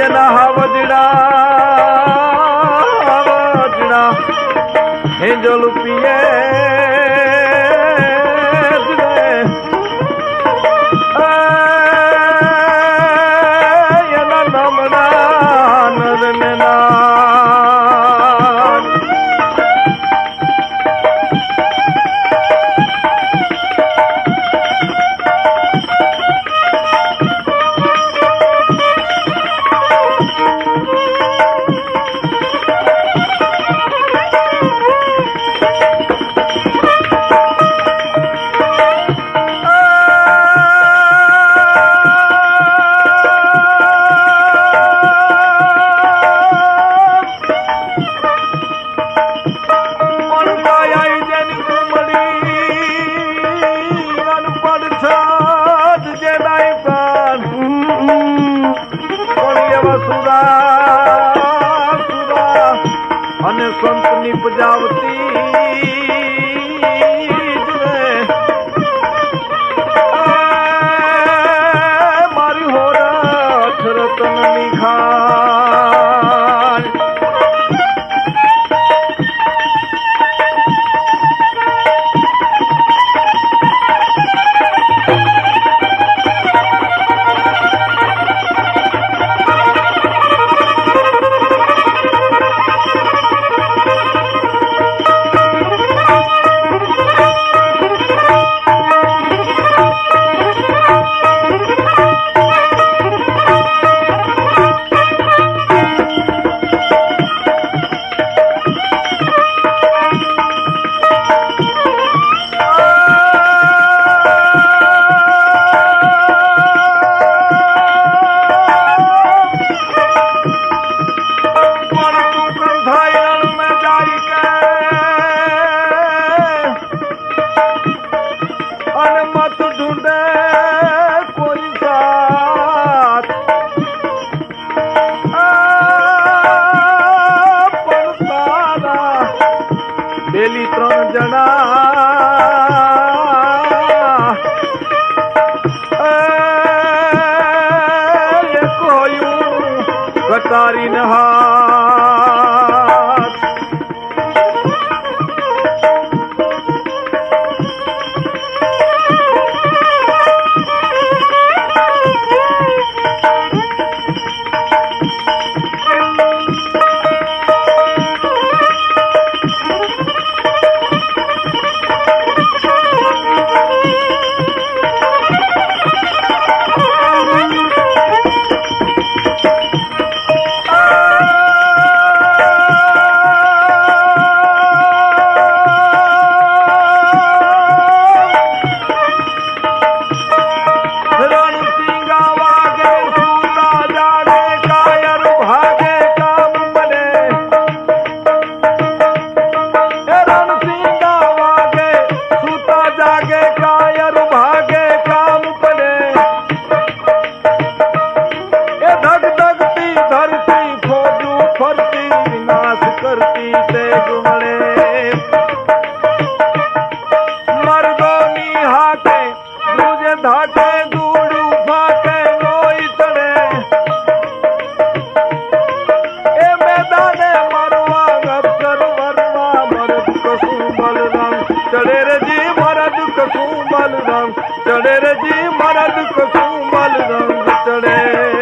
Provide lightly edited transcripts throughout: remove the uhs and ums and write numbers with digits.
એના હાવજડા હેંજલ પીએ એના નમણા નરને અને સંતની પજાવતી મારી હોરઠ રતનની ખાન પેલી ત્રણ જણા એક હોયું કટારીને હાથ ચડે રે જી મરદ કસુમલ રંગ ચડે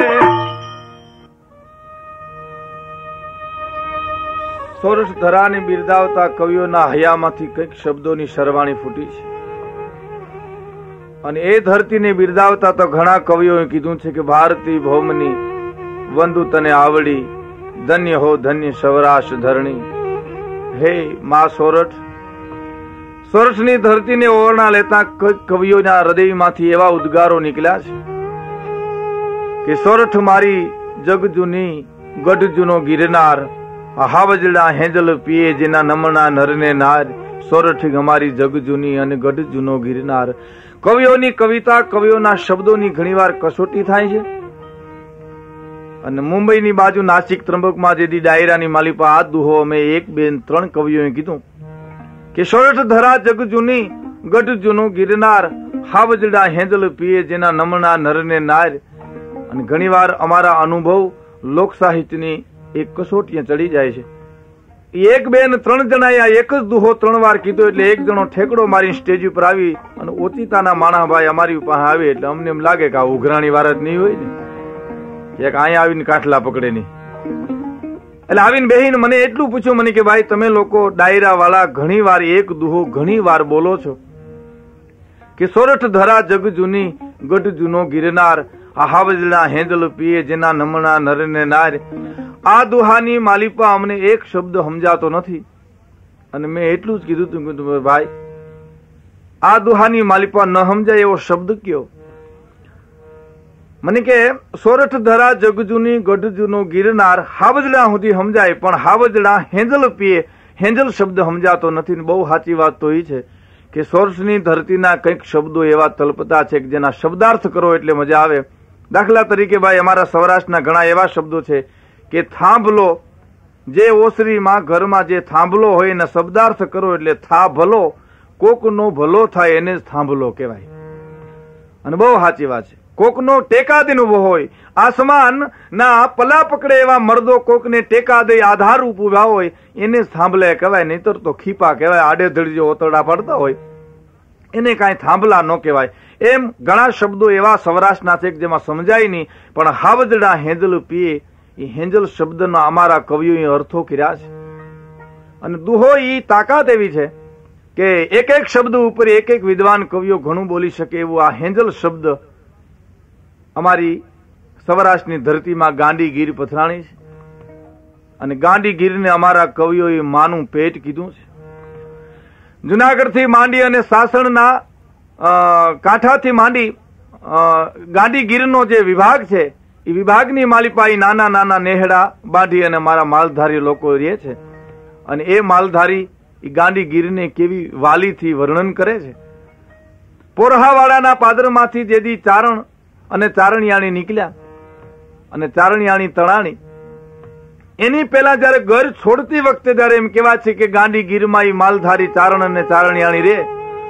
સોરઠ ધરાને બિરદાવતા કવિઓના હયામાંથી કંઈક શબ્દોની સરવાણી ફૂટી છે અને એ ધરતીને બિરદાવતા તો ઘણા કવિઓએ કીધું છે કે ભારતી ભૌમની વંદુ તને આવડી ધન્ય હો ધન્ય સૌરાષ્ટ્ર ધરણી. હે મા સોરઠ, સોરઠની ધરતીને ઓરણા લેતા કવિઓના હૃદયમાંથી એવા ઉદ્ગારો નીકળ્યા છે કે સોરઠ મારી જગજુની ગઢ જૂનો ગિરનાર, હાવજડા હેંજલ પીએ જેના નમણા નરને નાર. સોરઠ અમારી જગજૂની અને ગઢ જૂનો ગિરનાર. કવિઓની કવિતા, કવિઓના શબ્દોની ઘણીવાર કસોટી થાય છે અને મુંબઈની બાજુ નાસિક ત્રંબકમાં જેથી ડાયરાની માલિપા આ દુહો અમે 1, 2, 3 કવિઓએ કીધું કે સોરઠ ધરા જગ જૂની ગઢ જૂનું ગિરનાર, હાવજડા હેંજલ પીએ જેના નમણા નરને નાર. અને ઘણીવાર અમારા અનુભવ લોક સાહિત્યની એક કસોટીએ ચડી જાય છે. એક બે ને ત્રણ જણા એક જ દુહો 3 વાર કીધો એટલે એક જણો ઠેકડો મારી સ્ટેજ ઉપર આવી અને ઓચિતાના માણા ભાઈ અમારી પાસે આવે એટલે અમને એમ લાગે કે આ ઉઘરાણી વાર જ નહીં હોય ને, એક અહીંયા આવીને કાઠલા પકડે નહીં. એટલે આવીને બેહીને મને એટલું પૂછ્યું મને કે ભાઈ તમે લોકો ડાયરા વાળા ઘણી વાર એક દુહો ઘણી વાર બોલો છો કે સોરઠ ધરા જગ જૂની ગઢ જૂનો ગિરનાર, આ હાવજડા હેંદલ પીએ જેના નમણા નરને નાર. આ દુહાની માલિપા અમને એક શબ્દ સમજાતો નથી. અને મેં એટલું જ કીધું હતું કે ભાઈ આ દુહાની માલિપા ન સમજાય એવો શબ્દ કયો. મને કે સોરઠ ધરા જગજૂની ગઢજૂનો ગિરનાર હાવજડા સુધી સમજાય પણ હાવજડા હેંજલ પીએ હેંજલ શબ્દ સમજાતો નથી. બહુ સાચી વાત તો એ છે કે સોરઠની ધરતીના કંઈક શબ્દો એવા તલપતા છે કે જેના શબ્દાર્થ કરો એટલે મજા આવે. દાખલા તરીકે ભાઈ અમારા સૌરાષ્ટ્રના ઘણા એવા શબ્દો છે કે થાંભલો, જે ઓસરીમાં ઘરમાં જે થાંભલો હોય એના શબ્દાર્થ કરો એટલે થા ભલો, કોકનો ભલો થાય એને જ થાંભલો કહેવાય. અને બહુ સાચી વાત છે. કોકનો ટેકા દઈને ઉભો હોય, આસમાન ના પલા પકડે એવા મર્દો કોકને ટેકા દઈ આધાર ઉભા હોય એને જ થાંભલે કહેવાય, નહીતર તો ખીપા કહેવાય. આડેધડ જે ઓતરડા પડતા હોય એને કાંઈ થાંભલા ન કહેવાય. એમ ઘણા શબ્દો એવા સૌરાષ્ટ્રના છે કે જેમાં સમજાય નહીં, પણ હાવજડા હેંજલ પીએ એ હેંજલ શબ્દના અમારા કવિઓએ અર્થો કર્યા છે. અને દુહો એ તાકાત એવી છે કે એક એક શબ્દ ઉપર એક એક વિદ્વાન કવિઓ ઘણું બોલી શકે એવું આ હેંજલ શબ્દ અમારી સૌરાષ્ટ્રની ધરતીમાં ગાંડી ગીર પથરાણી છે. અને ગાંડી ગીરને અમારા કવિઓએ માનું પેટ કીધું છે. જુનાગઢથી માંડી અને સાસણના કાંઠાથી માંડી ગાંડી ગીરનો જે વિભાગ છે એ વિભાગની માલિપા નાના નાના નેહડા બાંધી અને મારા માલધારી લોકો રહે છે. અને એ માલધારી એ ગાંડી ગીરને કેવી વાલીથી વર્ણન કરે છે. પોરહાવાડાના પાદરમાંથી જેદી ચારણ અને ચારણિયાણી નીકળ્યા અને ચારણિયાણી તણાણી એની પહેલા જયારે ઘર છોડતી વખતે જયારે એમ કહેવાય છે કે ગાંડી ગીરમાં એ માલધારી ચારણ અને ચારણિયાણી રે,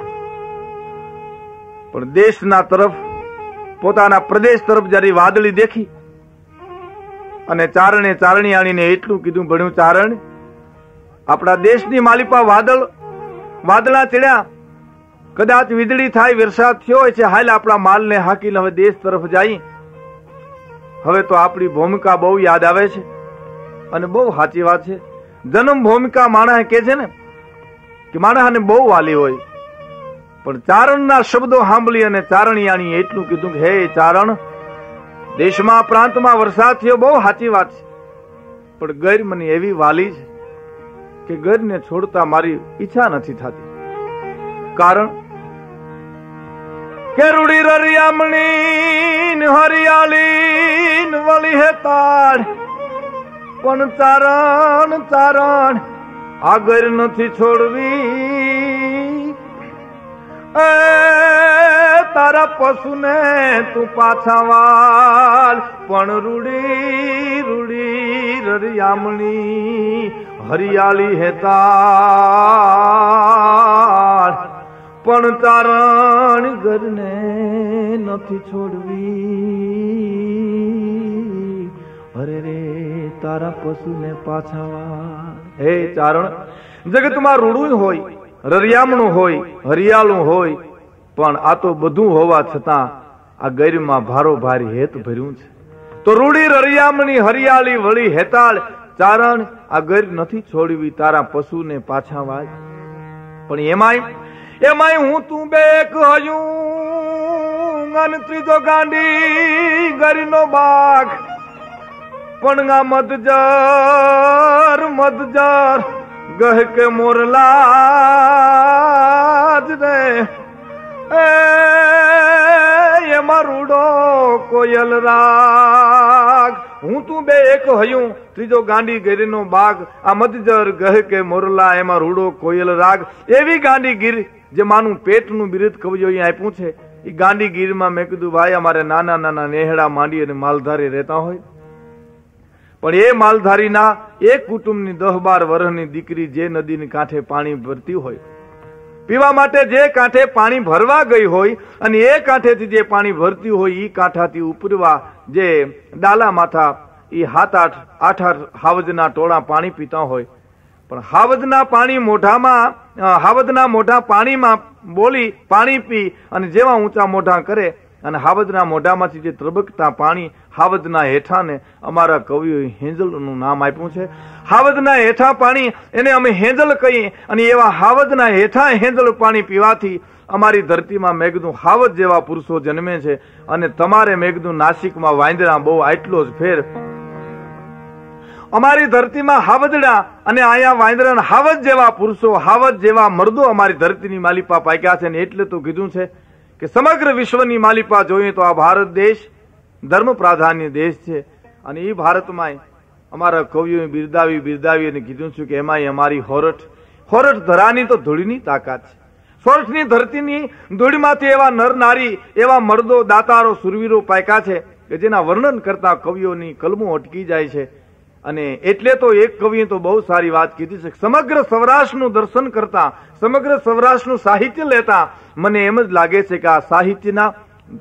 પણ દેશના તરફ પોતાના પ્રદેશ તરફ જયારે વાદળી દેખી અને ચારણે ચારણિયાણીને એટલું કીધું, ભણ્યું ચારણ આપણા દેશની માલિપા વાદળા ચડ્યા, કદાચ વીજળી થાય વરસાદ થયો હોય છે, હાલ આપણા માલને હાકીને હવે દેશ તરફ જાય. હવે તો આપણી ભૂમિકા બહુ યાદ આવે છે. અને બહુ સાચી વાત છે. જન્મ ભૂમિકા માણસ કે છે ને કે માણસને બહુ વાલી હોય, પણ ચારણના શબ્દો સાંભળી અને ચારણિયાણી એટલું કીધું કે હે ચારણ, દેશમાં પ્રાંતમાં વરસાદ થયો બહુ સાચી વાત છે, પણ ગર મને એવી વાલી છે કે ગરને છોડતા મારી ઈચ્છા નથી થતી. કારણ કે રૂડી રરિયામણી હરિયાળી વળી હે તાળ, પણ ચારણ ચારણ આગળ નથી છોડવી. તારા પશુને તું પાછા વાળ, પણ રૂડી રૂડી રરિયામણી હરિયાળી હે તાળ, પણ ચારણ ઘરને નથી છોડવી. અરે રે તારા પશુને પાછા વાળ. હે ચારણ, જગતમાં રૂડું હોય, રરિયામણું હોય, હરિયાળું હોય, પણ આ તો બધું હોવા છતાં આ ગૈરમાં ભારો ભારી હેત ભર્યું છે. તો રૂડી રરિયામણી હરિયાળી વળી હેતાળ, ચારણ આ ગૈર નથી છોડવી, તારા પશુને પાછા વાળ. પણ એમાંય હું તું બે કહ્યું અને ત્રીજો ગાંડી ગરીનો બાગ, પણ આ મદજર ગહ કે મોરલા જ રે, એમાં રૂડો કોયલ રાગ. હું તું બે એક હયું, ત્રીજો ગાંડી ગીરનો બાગ, આ મદજર ગહ કે મોરલા એમાં રૂડો કોયલ રાગ. એવી ગાંડી ગીર જે માનું પેટનું બિરુદ કવિઓ અહીંયા આપ્યું છે. એ ગાંડી ગીરમાં મેં કીધું ભાઈ અમારે નાના નાના નેહડા માંડી અને માલધારી રહેતા હોય, પણ એ માલધારીના એક કુટુંબની 10-12 વર્ષની દીકરી જે નદીની કાંઠે પાણી ભરતી હોય, પીવા માટે જે કાંઠે પાણી ભરવા ગઈ હોય અને એ કાંઠેથી જે પાણી ભરતી હોય એ કાંઠાથી ઉપરવા જે ડાલા માથા એ આઠ હાવજના ટોળા પાણી પીતા હોય, પણ હાવજના મોઢા પાણીમાં બોલી પાણી પી અને જેવા ઊંચા મોઢા કરે અને હાવજના મોઢામાંથી જે ત્રબકતા પાણી હાવજના હેઠાને અમારા કવિઓએ હેંજલનું નામ આપ્યું છે. હાવજના હેઠા પાણી એને અમે હેંજલ કહીએ અને એવા હાવજના હેઠા હેંજલ પાણી પીવાથી અમારી ધરતીમાં મેઘદૂત હાવજ જેવા પુરુષો જન્મે છે. અને તમારે મેઘદૂત નાસિકમાં વાંદરા બહુ આટલો જ ફેર. અમારી ધરતીમાં હાવજડા અને અહીંયા વાંદરા હાવજ જેવા પુરુષો હાવજ જેવા મર્દો અમારી ધરતીની માલિપા પાક્યા છે. ને એટલે તો કીધું છે કે સમગ્ર વિશ્વની માલિપા જોઈએ તો આ ભારત દેશ ધર્મ પ્રાધાન્ય દેશ છે. અને એ ભારતમાં અમારા કવિઓએ બિરદાવી અને કીધું છે કે એમાંય અમારી હોરઠ ધરાની તો ધૂળની તાકાત છે. સોરઠની ધરતીની ધૂળમાંથી એવા નર નારી એવા મર્દો દાતારો સુરવીરો પાક્યા છે કે જેના વર્ણન કરતા કવિઓની કલમો અટકી જાય છે. અને એટલે તો એક કવિએ તો બહુ સારી વાત કીધી છે. સમગ્ર સૌરાષ્ટ્રનું દર્શન કરતા સમગ્ર સૌરાષ્ટ્રનું સાહિત્ય લેતા મને એમ જ લાગે છે કે આ સાહિત્યના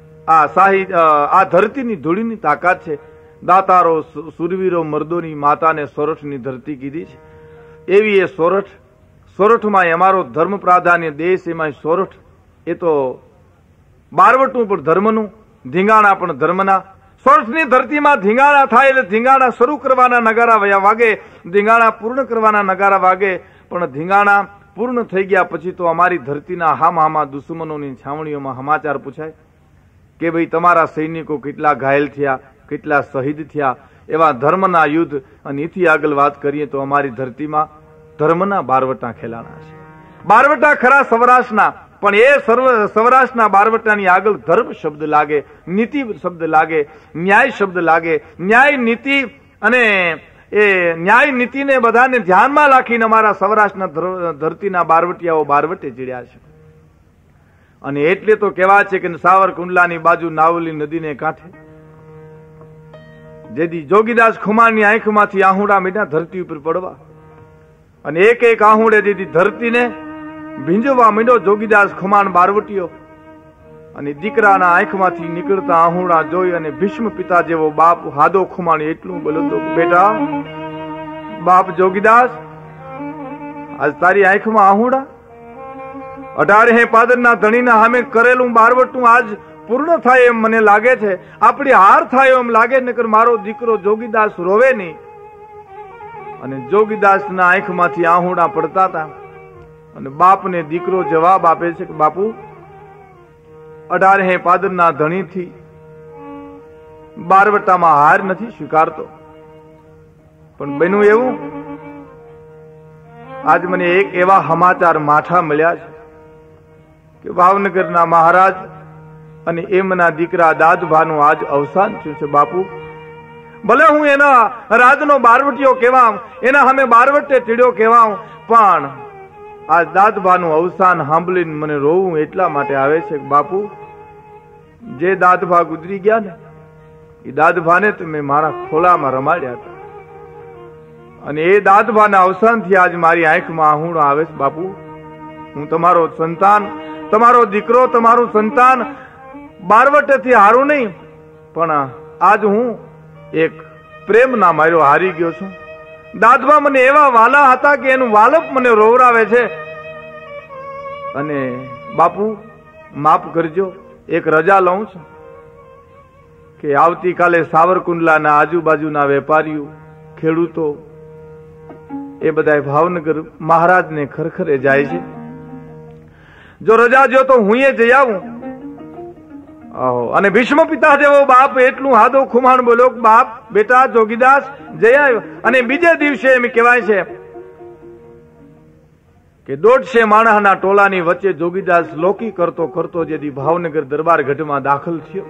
આ ધરતીની ધૂળની તાકાત છે. દાતારો સુરવીરો મર્દોની માતાને સોરઠની ધરતી કીધી છે. એવી એ સોરઠમાં અમારો ધર્મ પ્રાધાન્ય દેશ, એમાં સોરઠ એ તો બારવટું પણ ધર્મનું, ધીંગાણા પણ ધર્મના. સોરઠની ધરતીમાં ધીંગાણા થાય એટલે ધીંગાણા શરૂ કરવાના નગારા વયા વાગે, ધીંગાણા પૂર્ણ કરવાના નગારા વાગે. પણ ધીંગાણા પૂર્ણ થઈ ગયા પછી તો અમારી ધરતીના હામા દુશ્મનોની છાવણીઓમાં સમાચાર પૂછાય કે ભાઈ તમારા સૈનિકો કેટલા ઘાયલ થયા, કેટલા શહીદ થયા. એવા ધર્મના યુદ્ધ. અને એથી આગળ વાત કરીએ તો અમારી ધરતીમાં ધર્મના બારવટા ખેલાણા છે. બારવટા ખરા સૌરાષ્ટ્રના, પણ એ સૌરાષ્ટ્રના બારવટાની આગળ ધર્મ શબ્દ લાગે, નીતિ શબ્દ લાગે, ન્યાય શબ્દ લાગે. ન્યાય નીતિ અને એ ન્યાય નીતિને બધાને ધ્યાનમાં રાખીને અમારા સૌરાષ્ટ્રના ધરતીના બારવટિયાઓ બારવટે ચીડ્યા છે. અને એટલે તો કહેવાય છે કે સાવરકુંડલાની બાજુ નાવલી નદીને કાંઠે જેથી જોગીદાસ ખુમાણની આંખમાંથી આહુડા મીઠા ધરતી ઉપર પડવા અને એક આહુડે જેથી ધરતીને ભીંજવા મીંડો જોગીદાસ ખુમાણ બારવટીયો. અને દીકરાના આંખમાંથી નીકળતા આહુડા જોઈ અને ભીષ્મ પિતા જેવો બાપ હાદો ખુમાણ એટલું બોલતો, બેટા બાપ જોગીદાસ આજ તારી આંખમાં આહુડા? 18 પાદરના ધણીના સામે કરેલું બારવટું આજ પૂર્ણ થાય એમ મને લાગે છે. આપણી હાર થાય એમ લાગે, નકર મારો દીકરો જોગીદાસ રોવે નહીં. અને જોગીદાસના આંખમાંથી આહુડા પડતા હતા. અને બાપને દીકરો જવાબ આપે છે કે બાપુ 18 પાદરના ધણીથી બારવટામાં હાર નથી સ્વીકારતો. પણ બન્યું એવું, આજ મને એક એવા સમાચાર માઠા મળ્યા છે કે ભાવનગરના મહારાજ અને એમના દીકરા દાદભાનું આજ અવસાન થયું છે. બાપુ ભલે હું એના રાજનો બારવટીયો કહેવાઉં, એના સામે બારવટે ચીડ્યો કહેવાઉં, પણ આ દાદભાનું અવસાન સાંભળીને મને રોવું એટલા માટે આવે છે કે બાપુ જે દાદભા ગુજરી ગયા ને એ દાદભાને તો મેં મારા ખોલામાં રમાડ્યા હતા. અને એ દાદભાના અવસાનથી આજ મારી આંખમાં આહુડો આવે છે. બાપુ હું તમારો સંતાન, તમારો દીકરો, તમારું સંતાન બારવટેથી હારું નહીં, પણ આજ હું એક પ્રેમના માર્યો હારી ગયો છું. દાદભા મને એવા વાલા હતા કે એનું વાલપ મને રોવરાવે છે. અને બાપુ માફ કરજો, એક રજા લઉં છું કે આવતીકાલે સાવરકુંડલાના આજુબાજુના વેપારીઓ, ખેડૂતો એ બધા ભાવનગર મહારાજને ખરખરે જાય છે. જો રજા જો તો હું એ જઈ આવું. અને ભીષ્મ પિતા જેવો બાપ એટલું હાદો ખુમાણ બોલ્યો, બાપ બેટા જોગીદાસ જઈ આવ્યો. અને બીજે દિવસે એમ કહેવાય છે કે 150 માણસના ટોળાની વચ્ચે જોગીદાસ લોકી કરતો કરતો જેથી ભાવનગર દરબાર ગઢમાં દાખલ થયો.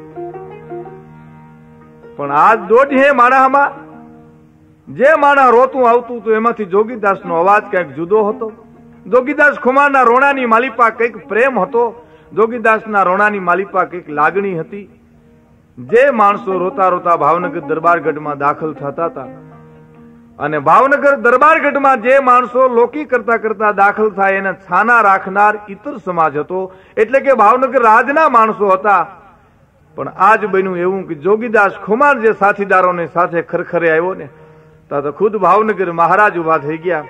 પણ આ 150 માણસમાં જે માણસ રોતું આવતું હતું એમાંથી જોગીદાસનો અવાજ કંઈક જુદો હતો. જોગીદાસ ખુમાણના રોણાની માલિપા કંઈક પ્રેમ હતો. જોગીદાસના રોણાની માલિપા કંઈક લાગણી હતી. જે માણસો રોતા રોતા ભાવનગર દરબારગઢમાં દાખલ થતા હતા અને ભાવનગર દરબારગઢમાં જે માણસો લોકી કરતા કરતા દાખલ થાય એને છાના રાખનાર ઇતર સમાજ હતો. એટલે કે ભાવનગર રાજના માણસો હતા. પણ આજ બન્યું એવું કે જોગીદાસ ખુમાર જે સાથીદારોને સાથે ખરખરે આવ્યો ને તા તો ખુદ ભાવનગર મહારાજ ઉભા થઈ ગયા.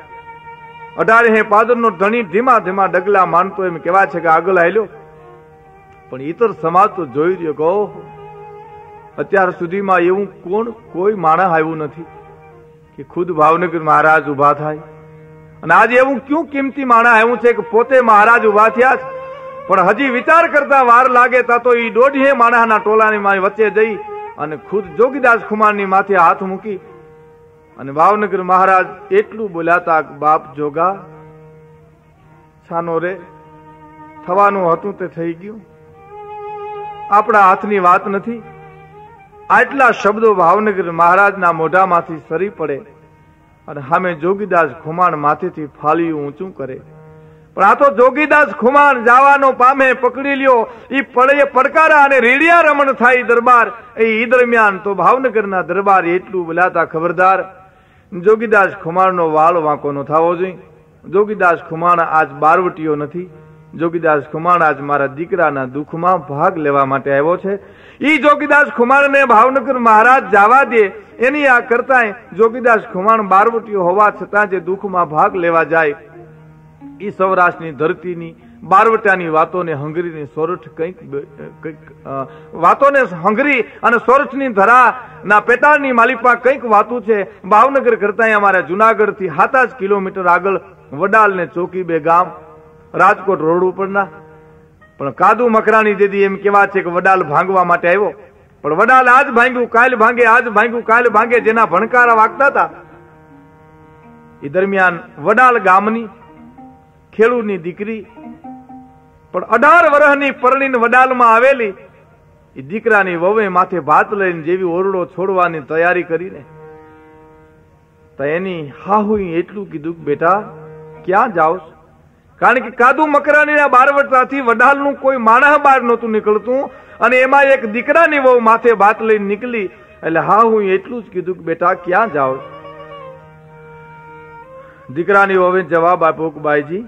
18 પાદરનો ધણી ધીમા ધીમા ડગલા માનતો એમ કેવા છે કે આગળ હાલ્યો. પણ ઇતર સમાજ તો જોઈ રહ્યો કહો અત્યાર સુધીમાં એવું કોઈ માણસ આવ્યું નથી કે ખુદ ભાવનગર મહારાજ ઉભા થાય. અને આજે એવું ક્યું કિંમતી માણસ આવ્યું છે કે પોતે મહારાજ ઉભા થયા છે, પણ હજી વિચાર કરતા વાર લાગે તા તો એ 150 માણસના ટોલાની વચ્ચે જઈ અને ખુદ જોગીદાસ ખુમારની માથે હાથ મૂકી અને ભાવનગર મહારાજ એટલું બોલાતા બાપ જોગા છાનો રે, થવાનું હતું તે થઈ ગયું, આપણા હાથની વાત નથી. આટલા શબ્દો ભાવનગર મહારાજના મોઢામાંથી સરી પડે અને સામે જોગીદાસ ખુમાણ માથેથી ફાલ્યું ઊંચું કરે. પણ આ તો જોગીદાસ ખુમાણ જવાનો પામે પકડી લ્યો, ઈ પડે પડકારા અને રેડિયા રમણ થાય દરબાર. એ દરમિયાન તો ભાવનગરના દરબાર એટલું બોલાતા ખબરદાર, જોગીદાસ ખુમાણનો વાળ વાંકો ન થવો જોઈએ. જોગીદાસ ખુમાણ આજ બારવટીયો નથી. જોગીદાસ ખુમાણ આજ મારા દીકરાના દુઃખમાં ભાગ લેવા માટે આવ્યો છે. ઈ જોગીદાસ ખુમાણને ભાવનગર મહારાજ જવા દે એની આ કરતા જોગીદાસ ખુમાણ બારવટીયો હોવા છતાં જે દુઃખમાં ભાગ લેવા જાય ઈ સૌરાષ્ટ્રની ધરતીની બારવટાની વાતોને હંગરીની સોરઠ કંઈક વાતોને હંગરી અને સોરઠની ધરાના પેટાળની માલિપા કંઈક વાતું છે. ભાવનગર કરતા અમારા જુનાગઢ થી 7 કિલોમીટર આગળ વડાલ ને ચોકી બે ગામ રાજકોટ રોડ ઉપરના. પણ કાદુ મકરાણી દીદી એમ કેવા છે કે વડાલ ભાંગવા માટે આવ્યો, પણ વડાલ આજ ભાંગ્યું કાલ ભાંગે, આજ ભાંગ્યું કાલ ભાંગે, જેના ભણકારા વાગતા હતા. એ દરમિયાન વડાલ ગામની ખેડૂતની દીકરી પણ 18 વર્ષની પરણીને વડાલમાં આવેલી એ દીકરાની વહુએ માથે ભાત લઈને જેવી ઓરડો છોડવાની તૈયારી કરીને તો એની હાહુએ એટલું કીધું કે બેટા ક્યાં જાઓ? કારણ કે કાદુ મકરાણીના બારવટાથી વડાલનું કોઈ માણસ બહાર નહોતું નીકળતું અને એમાં એક દીકરાની વહુ માથે ભાત લઈને નીકળી. એટલે હાહુએ એટલું જ કીધું કે બેટા ક્યાં જાઓ? દીકરાની વહુએ જવાબ આપ્યો કે બાઈજી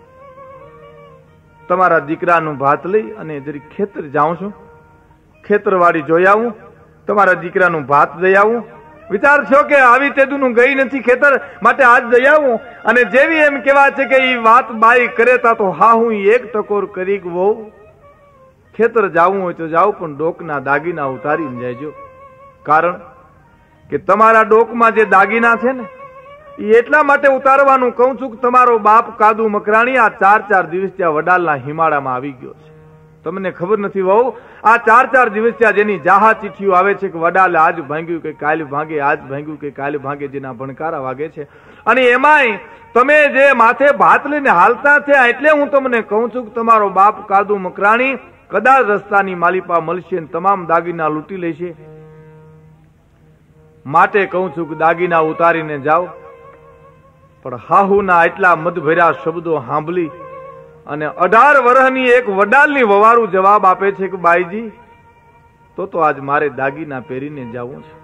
તમારા દીકરાનું ભાત લઈ અને જરી ખેતર જાઉં છું, ખેતરવાડી જોઈ આવું, તમારા દીકરાનું ભાત દઈ આવું. વિચાર થયો કે આવી તેદુનું ગઈ નથી ખેતર, માટે આજ દઈ આવું. અને જેવી એમ કેવા છે કે એ વાત બાઈ કરે તા તો હા હું એક ટકોર કરી વહુ ખેતર જાવું હોય તો જાવ, પણ ડોકના દાગીના ઉતારીને જાયજો. કારણ કે તમારા ડોકમાં જે દાગીના છે ને એ એટલા માટે ઉતારવાનું કહું છું કે તમારો બાપ કાદુ મકરાણી આ 4 દિવસ ત્યાં વડાલના હિમાળામાં આવી ગયો છે. તમને ખબર નથી વહુ, આ 4 દિવસ ત્યાં જેની જાહા ચિઠ્ઠીઓ આવે છે કે વડાલે આજ ભાંગ્યું કે કાલ ભાંગે, આજ ભાંગ્યું કે કાલ ભાંગે, જેના ભણકારા વાગે છે. અને એમાંય તમે જે માથે ભાત લઈને હાલતા થયા એટલે હું તમને કહું છું કે તમારો બાપ કાદુ મકરાણી કદાચ રસ્તાની માલિપા મળશે અને તમામ દાગીના લૂંટી લેશે. માટે કહું છું કે દાગીના ઉતારીને જાઓ. પણ હાહુના એટલા મદભર્યા શબ્દો સાંભળી અને 18 વર્ષની એક વડાલની વવારું જવાબ આપે છે કે બાઈજી તો આજ મારે દાગીના પહેરીને જવું છે.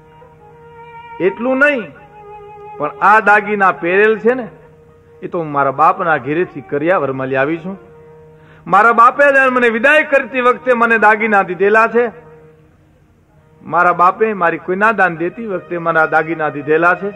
એટલું નહીં, પણ આ દાગીના પહેરેલ છે ને એ તો મારા બાપના ઘેરેથી કરિયાવરમાં લાવી છું. મારા બાપે મને વિદાય કરતી વખતે મને દાગીના દીધેલા છે. મારા બાપે મારી કોઈના દાન દેતી વખતે મને દાગીના દીધેલા છે.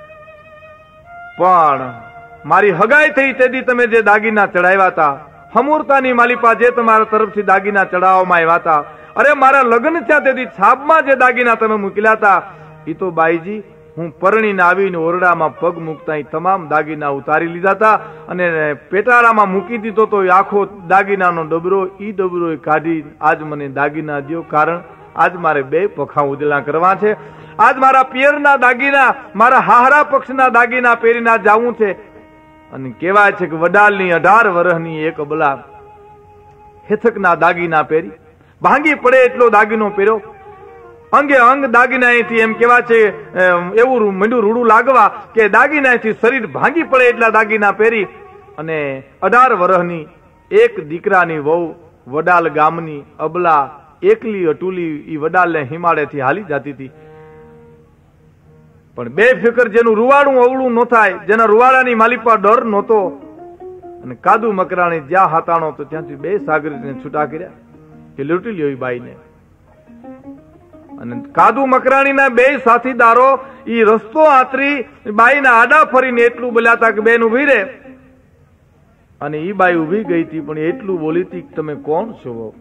પણ મારી હગાઈ થઈ તેથી તમે જે દાગીના ચડાવ્યા હતા, હમૂરતાની માલિપા જે તમારા તરફથી દાગીના ચડાવવામાં આવ્યા હતા, અરે મારા લગ્ન થયા તેથી છાપમાં જે દાગીના તમે મૂકેલા હતા એ તો બાઈજી હું પરણીને આવીને ઓરડામાં પગ મૂકતા તમામ દાગીના ઉતારી લીધા હતા અને પેટાળામાં મૂકી દીધો તો આખો દાગીનાનો ડબરો ઈ ડબરો કાઢી આજ મને દાગીના દ્યો. કારણ આજ મારે 2 પખા ઉજળા કરવા છે. આજ મારા પિયરના દાગીના, મારા હાહરા પક્ષના દાગીના પહેરીને જવું છે. અને કહેવાય છે કે વડાલની 18 વર્ષની એક અબલા હેથકના દાગીના પહેરી ભાંગી પડે એટલો દાગીનો પહેર્યો, અંગે અંગ દાગીનાથી એમ કેવા છે એવું મંડું રૂડું લાગવા કે દાગીનાથી શરીર ભાંગી પડે એટલા દાગીના પહેરી અને 18 વર્ષની એક દીકરાની વહુ વડાલ ગામની અબલા એકલી અટુલી ઈ વડાલને હિમાળેથી હાલી જતી હતી. પણ બેફિકર જેનું રૂવાડું અવળું ન થાય, જેના રૂવાડાની માલિપા ડર નહોતો, અને કાદુ મકરાણી જ્યાં હાતાણો તો ત્યાંથી 2 સાગરીને છૂટા કર્યા કે લૂંટી લ્યો એ બાઈને. અને કાદુ મકરાણીના બે સાથીદારો ઈ રસ્તો આતરી બાઈના આડા ફરીને એટલું બોલ્યા હતા કે બેન ઉભી રે. અને ઈ બાઈ ઉભી ગઈ હતી, પણ એટલું બોલી હતી કે તમે કોણ છો?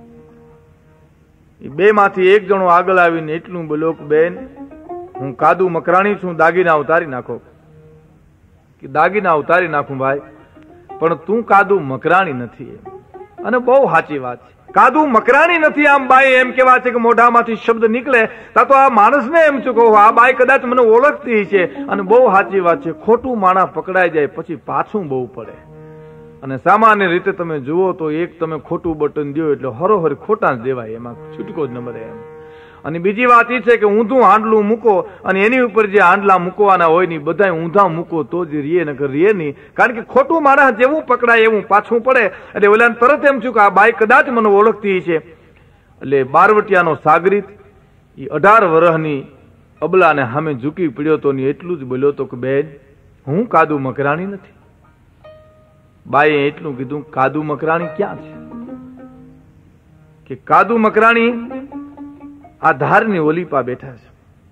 એ બે માંથી એક જણો આગળ આવીને એટલું બોલ્યો કે બેન હું કાદુ મકરાણી છું, દાગીના ઉતારી નાખો. કે દાગીના ઉતારી નાખું ભાઈ, પણ તું કાદુ મકરાણી નથી. અને બહુ સાચી વાત છે, કાદુ મકરાણી નથી. આમ બાઈ એમ કેવા છે કે મોઢામાંથી શબ્દ નીકળે તો આ માણસને એમ છું કહું આ બાઈ કદાચ મને ઓળખતી છે. અને બહુ સાચી વાત છે, ખોટું માણસ પકડાઈ જાય પછી પાછું બહુ પડે. અને સામાન્ય રીતે તમે જુઓ તો એક તમે ખોટું બટન દો એટલે હરોહર ખોટા જ દેવાય, એમાં છૂટકો જ ન મળે એમ. અને બીજી વાત એ છે કે ઊંધું હાંડલું મૂકો અને એની ઉપર જે હાંડલા મૂકવાના હોય ને બધા ઊંધા મૂકો તો જ રીએ નકર રીએ નહીં. કારણ કે ખોટું માણસ જેવું પકડાય એવું પાછું પડે. એટલે ઓલાને તરત એમ છું કે આ બાઈ કદાચ મને ઓળખતી છે. એટલે બારવટિયાનો સાગરીત એ 18 વર્ષની અબલાને સામે ઝૂકી પડ્યો તો ને એટલું જ બોલ્યો તો કે બેન હું કાદુ મકરાણી નથી. બાઈએ એટલું કીધું કાદુ મકરાણી ક્યાં છે? કે કાદુ મકરાણી આ ધારની ઓલીપા બેઠા છે.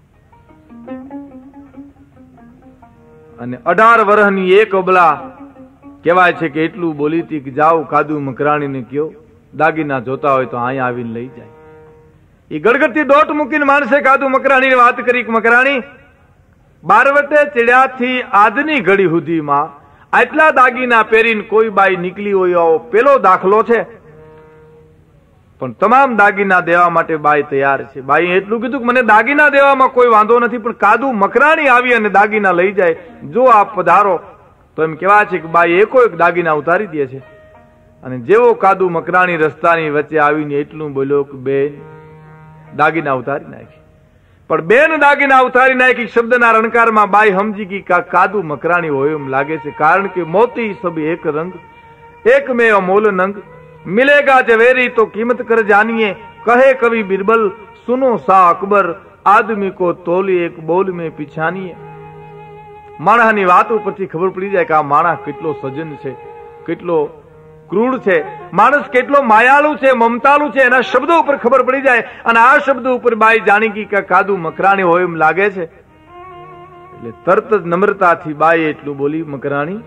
અને 18 વર્ષની એક અબલા કહેવાય છે કે એટલું બોલી હતી કે જાઓ કાદુ મકરાણીને કયો દાગીના જોતા હોય તો અહીંયા આવીને લઈ જાય. એ ગડગડતી દોટ મૂકીને માણસે કાદુ મકરાણીની વાત કરી કે મકરાણી બારવટે ચડ્યાથી આજની ઘડી સુધીમાં આટલા દાગીના પહેરીને કોઈ બાઈ નીકળી હોય આવો પેલો દાખલો છે. પણ તમામ દાગીના દેવા માટે બાઈ તૈયાર છે. બાઈએ એટલું કીધું કે મને દાગીના દેવામાં કોઈ વાંધો નથી, પણ કાદુ મકરાણી આવી અને દાગીના લઈ જાય જો આપ પધારો તો એમ કહેવાય છે કે બાઈ એકો એક દાગીના ઉતારી દે છે. અને જેવો કાદુ મકરાણી રસ્તાની વચ્ચે આવીને એટલું બોલ્યો કે બેન દાગીના ઉતારી નાખી. પણ બેન દાગીના ઉતારી નાખી શબ્દના રણકારમાં બાઈ સમજી ગઈ કે કાદુ મકરાણી હોય એમ લાગે છે. કારણ કે મોતી સબ એક રંગ એક મેં અમોલ નંગ मिलेगा जवेरी तो कीमत कर जानिए कहे कवि बिरबल सुनो सा अकबर आदमी को तोली एक बोल में पिछानिए. माणसની વાત ઉપરથી ખબર પડી જાય કે આ માણસ કેટલો સજ્જન છે, કેટલો ક્રૂર છે, માણસ કેટલો માયાળુ છે, મમતાળુ છે. એના શબ્દો ઉપર ખબર પડી જાય. અને આ શબ્દો ઉપર બાઈ જાણી ગઈ કે કાદુ મકરાણી હોય એમ લાગે છે. એટલે તરત જ નમ્રતાથી બાઈ એટલું બોલી મકરાણી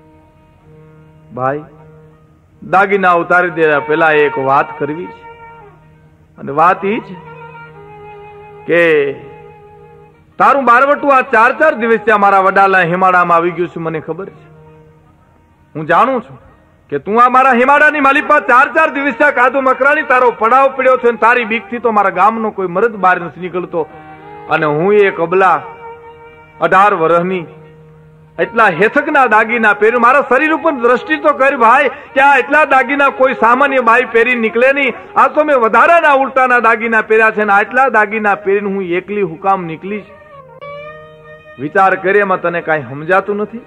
ભાઈ દાગીના ઉતારી દેવા પેલા એક વાત કરવી છે. અને વાત ઈ છે કે તારું બારવટું આ 4 દિવસ ત્યાં મારા વડાલા હિમાડામાં આવી ગયું છે. મને ખબર છે, હું જાણું છું કે તું આ મારા હિમાડાની માલિપા 4 દિવસ ત્યાં કાદુ મકરાણી તારો પડાવ પડ્યો છે. તારી બીકથી તો મારા ગામનો કોઈ મરદ બહાર નથી નીકળતો. અને હું એક અબલા 18 વર્ષની એટલા હેથકના દાગીના પહેર્યું. મારા શરીર ઉપર દ્રષ્ટિ તો કર ભાઈ કે આ એટલા દાગીના કોઈ સામાન્ય બાઈ પહેરી નીકળે નહીં. આ તો મેં વધારાના ઉલટાના દાગીના પહેર્યા છે. આટલા દાગીના પહેરીને હું એકલી હુકામ નીકળી. વિચાર કરે એમાં તને કાંઈ સમજાતું નથી.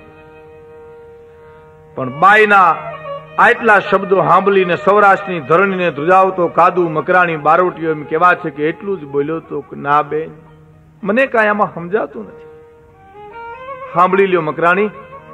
પણ બાઈના આટલા શબ્દો સાંભળીને સૌરાષ્ટ્રની ધરણીને ધ્રુજાવતો કાદુ મકરાણી બારોટીઓ એમ કહેવા છે કે એટલું જ બોલ્યો તો ના બેન મને કાંઈ આમાં સમજાતું નથી. સાંભળી લ્યો મકરાણી,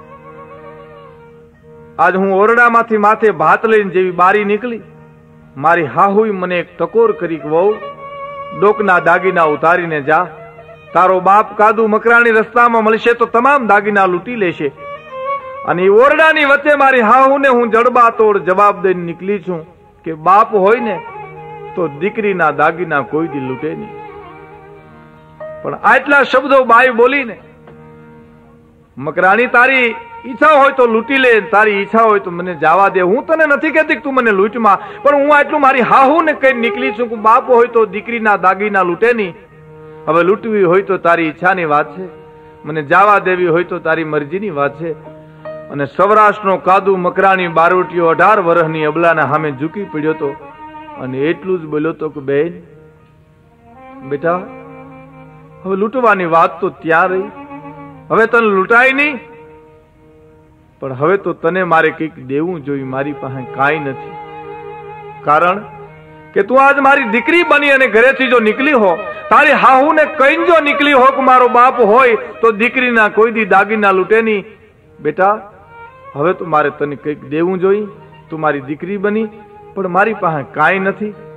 આજ હું ઓરડામાંથી માથે ભાત લઈને જેવી બારી નીકળી મારી હાહુઈ મને એક ટકોર કરી વહુ ડોકના દાગીના ઉતારીને જા. તારો બાપ કાદુ મકરાણી રસ્તામાં મળશે તો તમામ દાગીના લૂંટી લેશે. અને એ ઓરડાની વચ્ચે મારી હાહુને હું જડબા તોડ જવાબ દઈને નીકળી છું કે બાપ હોય ને તો દીકરીના દાગીના કોઈ દી લૂંટે નહીં. પણ આટલા શબ્દો બાઈ બોલીને મકરાણી તારી ઈચ્છા હોય તો લૂંટી લે, તારી ઈચ્છા હોય તો મને જવા દે. હું તને નથી કહેતી કે તું મને લૂંટમાં, પણ હું આટલું મારી હાહુને કઈ નીકળી છું કે બાપ હોય તો દીકરીના દાગીના લૂંટે નહીં. હવે લૂંટવી હોય તો તારી ઈચ્છાની વાત છે, મને જવા દેવી હોય તો તારી મરજીની વાત છે. અને સૌરાષ્ટ્રનો કાદુ મકરાણી બારોટીઓ 18 વર્ષની અબલાના સામે ઝૂકી પડ્યો તો અને એટલું જ બોલ્યો તો કે બેન બેટા હવે લૂંટવાની વાત તો ત્યાં રહી, હવે તને લૂંટાય નહીં, પણ હવે તો તને મારે કંઈક દેવું જોઈએ. મારી પાસે કાંઈ નથી. કારણ કે તું આજ મારી દીકરી બની અને ઘરેથી જો નીકળી હો, તારી હાહુને કઈ જો નીકળી હો કે મારો બાપ હોય તો દીકરીના કોઈ દી દાગીના લૂંટે નહીં. બેટા હવે તો મારે તને કંઈક દેવું જોઈએ. તું મારી દીકરી બની પણ મારી પાસે કાંઈ નથી.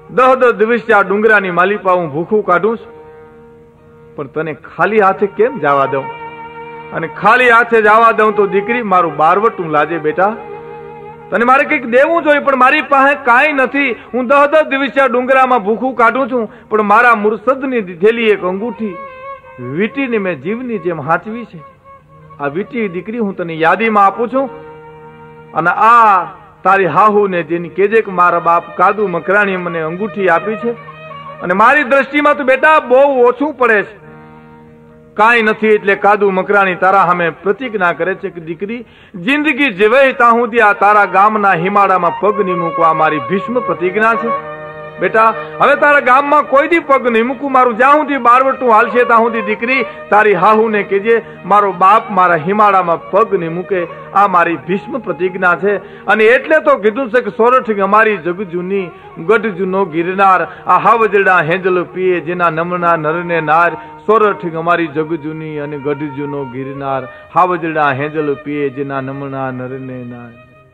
10 દિવસ આ ડુંગરાની માલિપા હું ભૂખું કાઢું છું, પણ તને ખાલી હાથે કેમ જવા દઉં? અને ખાલી હાથે જવા દઉં તો દીકરી મારું બારવટું લાજે બેટા. તને મારે કંઈક દેવું જોઈએ, પણ મારી પાસે કાંઈ નથી. હું 10 દિવસ આ ડુંગરામાં ભૂખું કાઢું છું, પણ મારા મુરસદની દીધેલી એક અંગૂઠી વીટીને મેં જીવની જેમ હાચવી છે. આ વીટી દીકરી હું તને યાદીમાં આપું છું. અને આ તારી હાહુ ને જેની કેજે કે મારા બાપ કાદુ મકરાણી મને અંગૂઠી આપી છે, અને મારી દ્રષ્ટિમાં તો બેટા બહુ ઓછું પડે છે. કાંઈ નથી એટલે કાદુ મકરાણી તારા સામે પ્રતિજ્ઞા કરે છે કે દીકરી જિંદગી જીવે ત્યાં સુધી આ તારા ગામના હિમાડામાં પગ નહીં મૂકવા મારી ભીષ્મ પ્રતિજ્ઞા છે. બેટા હવે તારા ગામમાં કોઈ દી પગ નહીં મૂકું. મારું જ્યાં સુધી બારવટું હાલશે ત્યાં સુધી દીકરી તારી હાહુ ને કેજે મારો બાપ મારા હિમાડામાં પગ નહીં મૂકે. આ મારી ભીષ્મ પ્રતિજ્ઞા છે. અને એટલે તો કીધું છે કે સોરઠ અમારી જગજૂની ગઢજૂનો ગિરનાર, આ હાવજડા હેંજલ પીએ જેના નમના નરને નાર. સોરઠ અમારી જગજૂની અને ગઢજૂનો ગિરનાર, હાવજડા હેંજલ પીએ જેના નમના નરને નાર.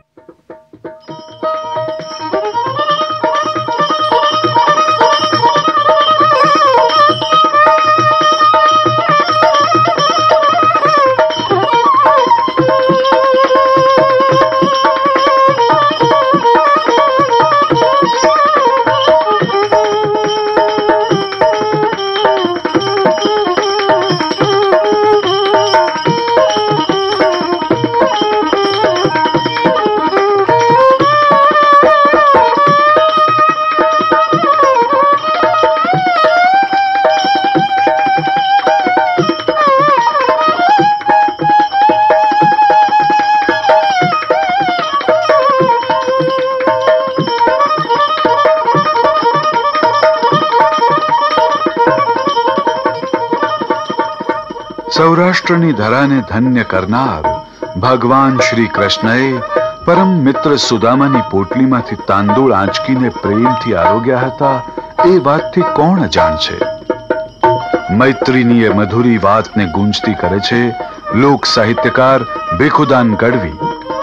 સૌરાષ્ટ્રની ધરાને ધન્ય કરનાર ભગવાન શ્રી કૃષ્ણએ પરમ મિત્ર સુદામાની પોટલીમાંથી તાંદૂળ આંચકીને પ્રેમથી આરોગ્યા હતા, એ વાતથી કોણ અજાણ છે? મૈત્રીની એ મધુરી વાતને ગુંજતી કરે છે લોક સાહિત્યકાર ભીખુદાન ગઢવી.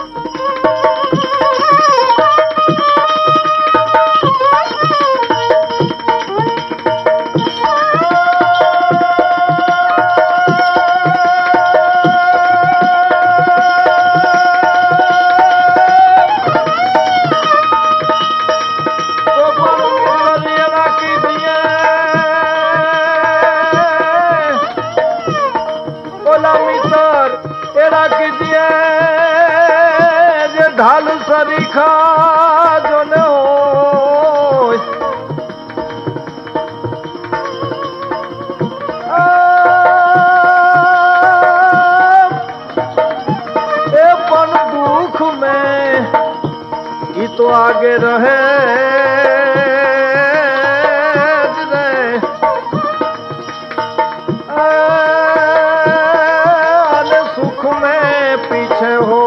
तो आगे रहे सुख में पीछे हो.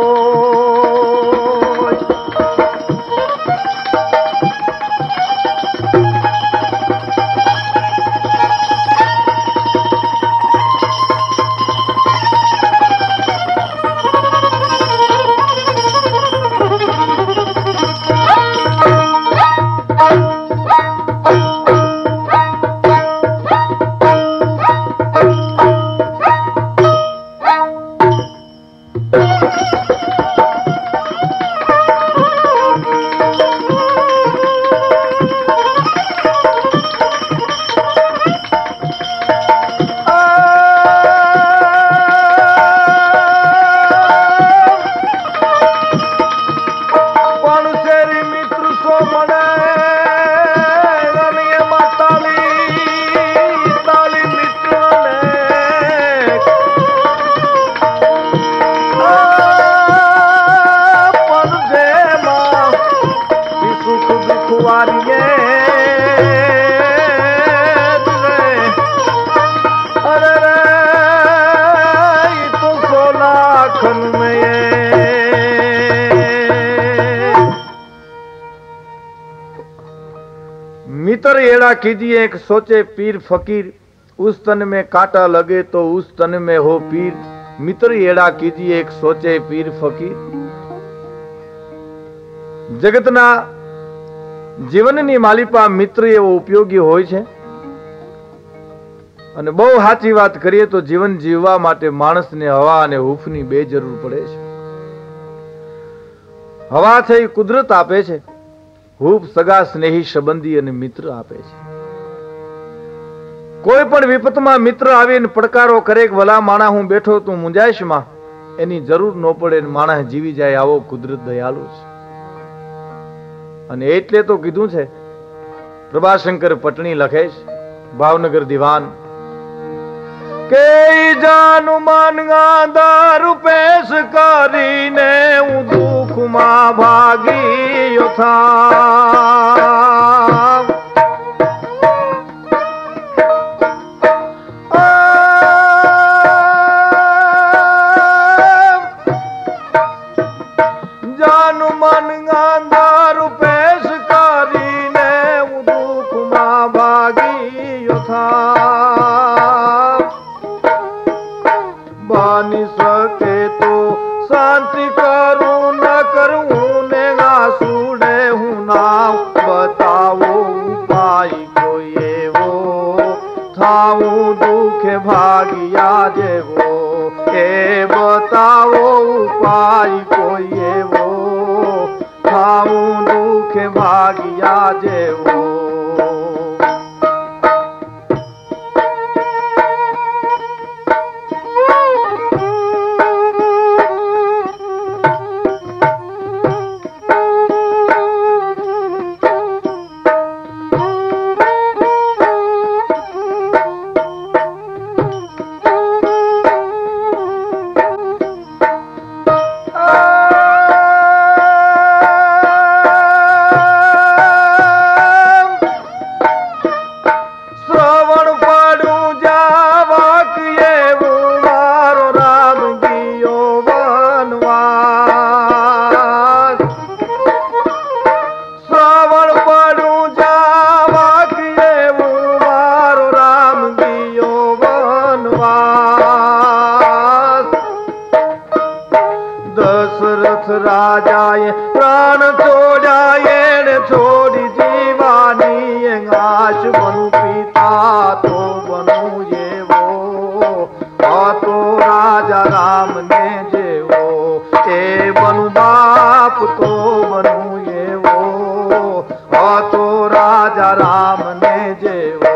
मित्र एड़ा कीजिए एक सोचे पीर फकीर, उस तन में कांटा लगे तो उस तन में हो पीर. मित्र एड़ा कीजिए एक सोचे पीर फकीर. जगतना જીવનની માલિપા મિત્ર એવો ઉપયોગી હોય છે. અને બહુ સાચી વાત કરીએ તો જીવન જીવવા માટે માણસને હવા અને હૂંફની બે જરૂર પડે છે. હવા છે એ કુદરત આપે છે, હૂંફ સગા સ્નેહી સંબંધી અને મિત્ર આપે છે. કોઈ પણ વિપતમાં મિત્ર આવીને પડકારો કરે કે ભલા માણા હું બેઠો તું મુંજાઈશ માં, એની જરૂર ન પડે, માણસ જીવી જાય. આવો કુદરત દયાળુ છે. અને એટલે તો કીધું છે, પ્રભાશંકર પટણી લખે છે, ભાવનગર દિવાન કે જાનુ માનગા દારૂ પેશ કરીને હું દુઃખમાં ભાગી થામ. જાનુ માનગા દારૂ પેશ કરીને હું દુઃખમાં ભાગી થામ. બની શકે તો શાંતિ કરું ન કરું ને આસુડે હું નામ બતાવો ઉપાય કોઈ એવો થાવું દુઃખે ભાગ્યા જેવો. એ બતાવો ઉપાય કોઈ એવો થાવું દુઃખે ભાગ્યા જેવો. રાજાએ પ્રાણ છોડ્યા ને છોડી જીવાની આશ બનુ પિતા તો બનુ એવો. આ તો રાજા રામ ને જેવો. એ બનુ બાપ તો બનુ એવો. આ તો રાજા રામ ને જેવો.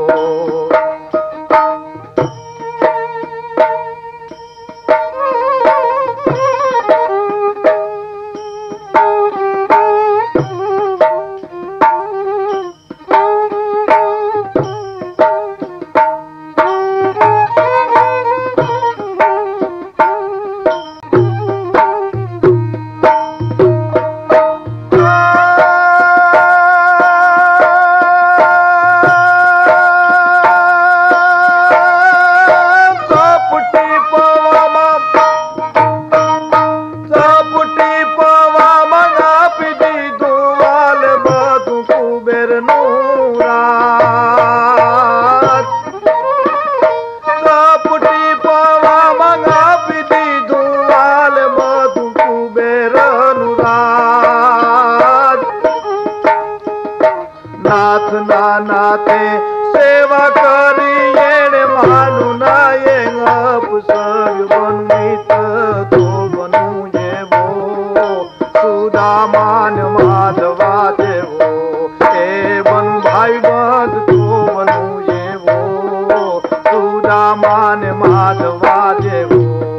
નાથે સેવા કરી એને માનું ના એ અપસર બનમિત તો બનવું જેવો. સુદામાન માધવા જેવો. એ બન ભાઈ બંધ તો બનવું જેવો. સુદામાન માધવા જેવો.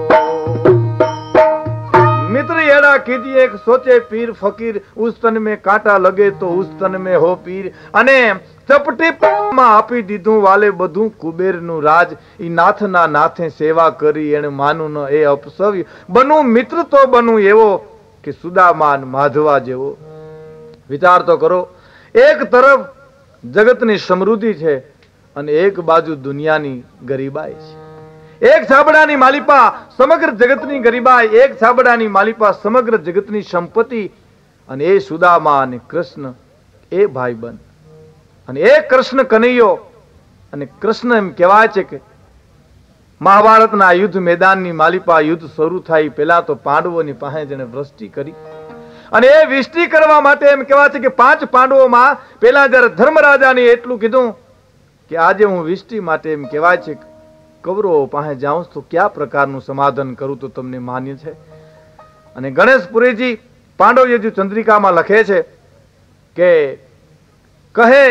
मित्र एड़ा कीजिए एक सोचे पीर फकीर उस तन में कांटा लगे तो उस तन में हो पीर. अने चपटी में आपी दीधुं वाले बधुं कुबेर नु राज. ई नाथना नाथे सेवा करी एने मानु न ए अपसव्य. बनू मित्र तो बनू एवो कि सुदामान माधवा जेवो. विचार तो करो, एक तरफ जगतनी समृद्धि छे अने एक बाजू दुनियानी गरीबाई छे. एक छाबड़ानी मालिपा समग्र जगतनी गरीबाई, एक छाबड़ानी मालिपा समग्र जगतनी संपत्ति. अने ए सुदामा अने कृष्ण ए भाईबंध. अने ए कृष्ण कन्हैयो. अने कृष्ण एम कहेवाय छे के महाभारतना युद्ध मैदाननी मालिपा युद्ध शरू थाय पहेला तो पांडवोनी पासे जणे वृष्टि करी અને એ વિષ્ટિ કરવા માટે એમ કહેવાય છે કે 5 પાંડવોમાં પેલા જ્યારે ધર્મરાજાને એટલું કીધું કે આજે હું વિષ્ટિ માટે એમ કહેવાય છે કૌરવો પાસે જાઉં તો કયા પ્રકારનું સમાધાન કરું તો તમને માન્ય છે. અને ગણેશપુરીજી પાંડવયજુ ચંદ્રિકામાં લખે છે કે કહે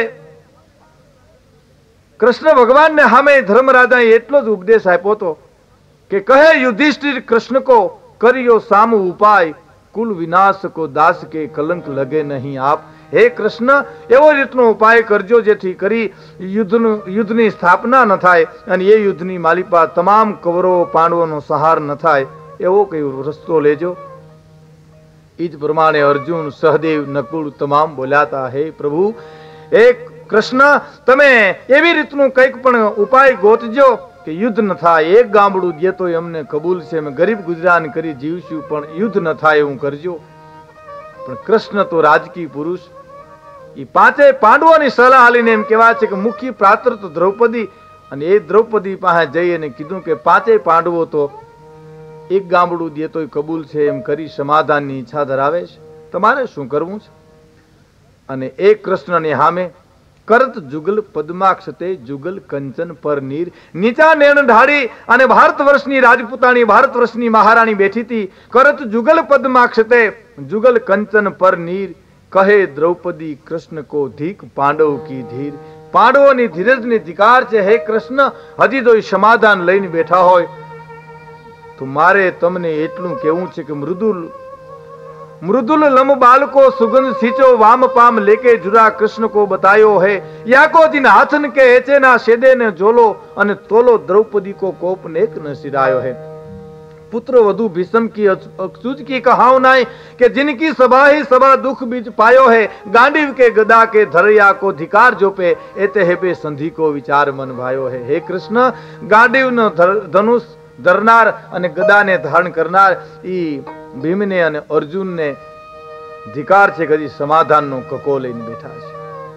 કૃષ્ણ ભગવાનને સામે ધર્મરાજાએ એટલો જ ઉપદેશ આપ્યો હતો કે કહે યુધિષ્ઠિર કૃષ્ણ કો કર્યો સામુ ઉપાય કુલ વિનાશ કો દાસ કે કલંક લગે નહીં આપ. હે કૃષ્ણ એવો રીતનો ઉપાય કરજો જેથી કરી યુદ્ધની સ્થાપના ન થાય અને એ યુદ્ધની માલિપા તમામ કૌરવો પાંડવોનો સહાર ન થાય એવો કઈ રસ્તો લેજો. એ જ પ્રમાણે અર્જુન સહદેવ નકુળ તમામ બોલ્યા હતા હે પ્રભુ એક કૃષ્ણ તમે એવી રીતનું કંઈક પણ ઉપાય ગોતજો કે યુદ્ધ ન થાય. એક ગામડું જે તો અમને કબૂલ છે, અમે ગરીબ ગુજરાન કરી જીવશું પણ યુદ્ધ ન થાય એવું કરજો. પણ કૃષ્ણ તો રાજકીય પુરુષ, એ 5 પાંડવોની સલાહ આલીને એમ કહેવાય છે કે મુખ્ય પાત્ર તો દ્રૌપદી, અને એ દ્રૌપદી પાસે જઈ અને કીધું કે 5 પાંડવો તો એક ગામડું જે તો કબૂલ છે એમ કરી સમાધાનની ઈચ્છા ધરાવે છે, તમારે શું કરવું છે. અને એક કૃષ્ણની સામે કરત જુગલ પદ્માક્ષતે જુગલ કંચન પર નીર, નીચા નેણ ઢાળી અને ભારત વર્ષની રાજપૂતાણી ભારત વર્ષની મહારાણી બેઠી હતી. કરત જુગલ પદ્માક્ષતે જુગલ કંચન પર નીર, કહે દ્રૌપદી કૃષ્ણ કો ધીક પાંડવ કી ધીર. પાંડવોની ધીરજની ધિકાર છે હે કૃષ્ણ. હજી જો સમાધાન લઈને બેઠા હોય તો મારે તમને એટલું કહેવું છે કે મૃદુલ લમ બાલકો સુગંધ सींचो वाम पाम लेके जुरा कृष्ण को बतायो है या को दिन हाथन के एचे ना शेदे ने जोलो અને તોલો દ્રૌપદી को कोप नेक न सिरायो है. पुत्र वधु भीष्म की अचूज की कहावनाएं कि जिनकी सभा ही सभा दुख बीज पायो है गांडीव के गदा के धरया को धिकार जो पे एते है पे संधि को विचार मन भायो है. હે કૃષ્ણ ગાંડીવ નો ધનુષ ધરનાર અને ગદાને ધારણ કરનાર ઈ ભીમને અને અર્જુનને ધિકાર છે કે સમાધાનનો કકો લઈને બેઠા છે.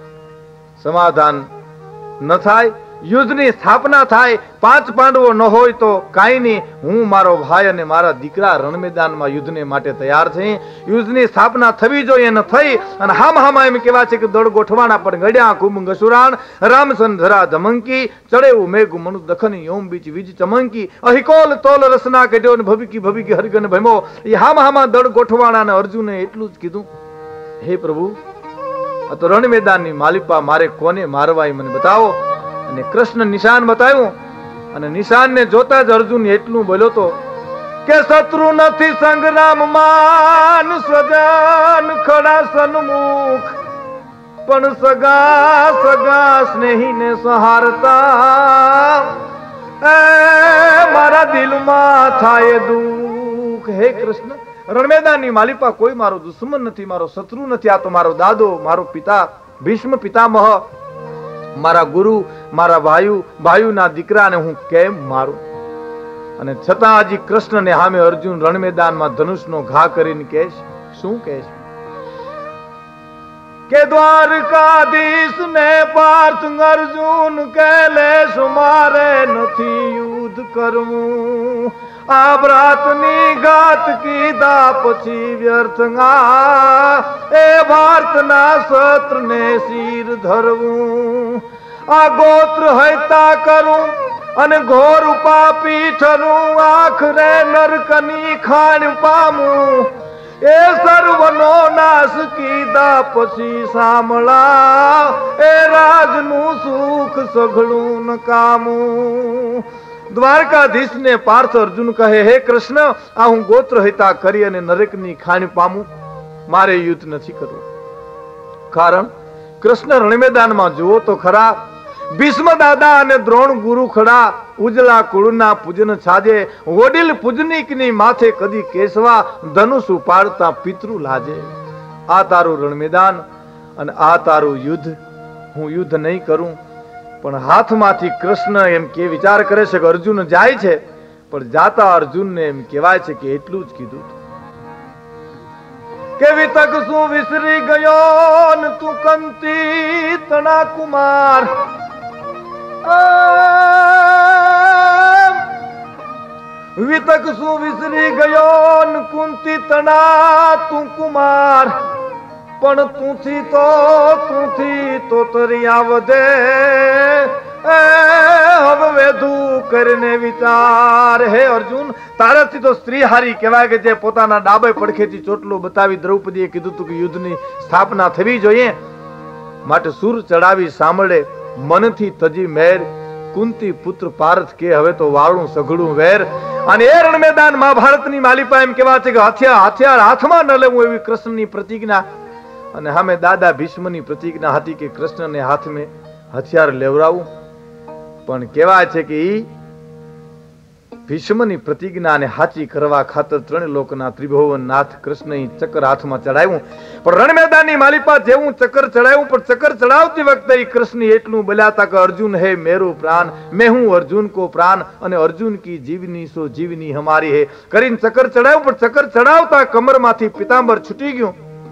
સમાધાન ન થાય, યુદ્ધની સ્થાપના થાય, 5 પાંડવો ન હોય તો કાંઈ નહીં, હું મારો ભાઈ અને મારા દીકરા રણ મેદાનમાં યુદ્ધને માટે તૈયાર છે. યુદ્ધની સ્થાપના થવી જોઈએ ન થઈ અને હામાં એમ કહેવાય છે કે દળ ગોઠવાના પણ ગડ્યા કુંભ ગસુરાણ રામસન ધરા ધમંકી ચડેવું મેઘ મનુ દખન યોમ બીચ વીજ ચમંકી અહિકોલ તોલ રસના કેડ્યો ને ભભીકી હરગન ભમો. એ હામાં દળ ગોઠવાના અને અર્જુને એટલું જ કીધું હે પ્રભુ આ તો રણ મેદાનની માલિપા મારે કોને મારવા મને બતાવો. અને કૃષ્ણ નિશાન બતાવ્યું અને નિશાનને જોતા જ અર્જુન એટલું બોલ્યો તો કે શત્રુ નથી સંગ્રામ માન સજન ખડા સન્મુખ પણ સગા સ્નેહીને સહારતા મારા દિલમાં થાય દુઃખ. હે કૃષ્ણ રણમેદાનની માલિપા કોઈ મારો દુશ્મન નથી, મારો શત્રુ નથી. આ તો મારો દાદો, મારો પિતા ભીષ્મ પિતામહ, મારા ગુરુ, મારા ભાઈના દીકરાને હું કેમ મારું. અને છતાં હજી કૃષ્ણને સામે અર્જુન રણ મેદાનમાં ધનુષનો ઘા કરીને કહે શું કહે છે કે દ્વારકાધીશ ને પાર્થ અર્જુન કે લેશ મારે નથી યુદ્ધ કરવું. આ વ્રાતની ઘાત કીધા પછી વ્યર્થ એ ભારતના શત્રુને શિર ધરવું. આ ગોત્ર હૈતા કરું અને ઘોર પાપી ઠરું આખરે નરકની ખાણ પામું. એ સર્વનો નાશ કીધા પછી સાંભળા એ રાજનું સુખ સઘળું નકામું. દ્વારકાધીશ ને પાર્થ અર્જુન કહે હે કૃષ્ણ આ હું ગોત્ર હિતા કરી અને નરકની ખાણ પામું, મારે યુદ્ધ નથી કરવું. કારણ કૃષ્ણ રણમેદાનમાં જુઓ તો ખરા ભીષ્મ દાદા અને દ્રોણ ગુરુ ખડા ઉજળા કુળના પૂજન છાજે વડીલ પૂજનીકની માથે કદી કેસવા ધનુષ ઉપાડતા પિતૃ લાજે. આ તારું રણમેદાન અને આ તારું યુદ્ધ, હું યુદ્ધ નહીં કરું. પણ હાથમાંથી કૃષ્ણ એમ કે વિચાર કરે છે કે અર્જુન જાય છે, પણ જાતા અર્જુનને એમ કહેવાય છે કે એટલું જ કીધું કે વિતક શું વિસરી ગયો ને તું કંતી તણા કુમાર વિતક શું વિસરી ગયો ન કુંતી તણા તું કુમાર પણ તુંથી તો તરિયા વધે હવે વેધું કરીને વિચાર. હે અર્જુન, તારાથી તો સ્ત્રી હારી કહેવાય કે જે પોતાના ડાબે પડખેથી ચોટલું બતાવી દ્રૌપદીએ કીધું હતું કે યુદ્ધની સ્થાપના થવી જોઈએ, માટે સુર ચડાવી સાંભળે મનથી તજી મેર કુંતી પુત્ર પાર્થ કે હવે તો વાળું સઘળું વેર. અને એ રણ મેદાન મહાભારતની માલિપા એમ કહેવા છે કે હથિયાર હાથમાં ન લેવું એવી કૃષ્ણની પ્રતિજ્ઞા, અને સામે દાદા ભીષ્મની પ્રતિજ્ઞા હતી કે કૃષ્ણને હાથમાં હથિયાર લેવડાવું. પણ કહેવાય છે કે ઈ ભીષ્મની પ્રતિજ્ઞાને સાચી કરવા ખાતર ત્રણ લોકના ત્રિભુવન નાથ કૃષ્ણએ ચક્ર હાથમાં ચડાવ્યું. પણ રણ મેદાનની માલિપા જેવું ચક્ર ચડાવ્યું, પણ ચક્ર ચડાવતી વખતે કૃષ્ણ એટલું બોલ્યા કે અર્જુન હે મેરું પ્રાણ, મેં હું અર્જુન કો પ્રાણ, અને અર્જુન કી જીવની સો જીવની હમારી હે કરીને ચક્ર ચડાવ્યું. પણ ચક્ર ચડાવતા કમરમાંથી પિતાંબર છૂટી ગયું.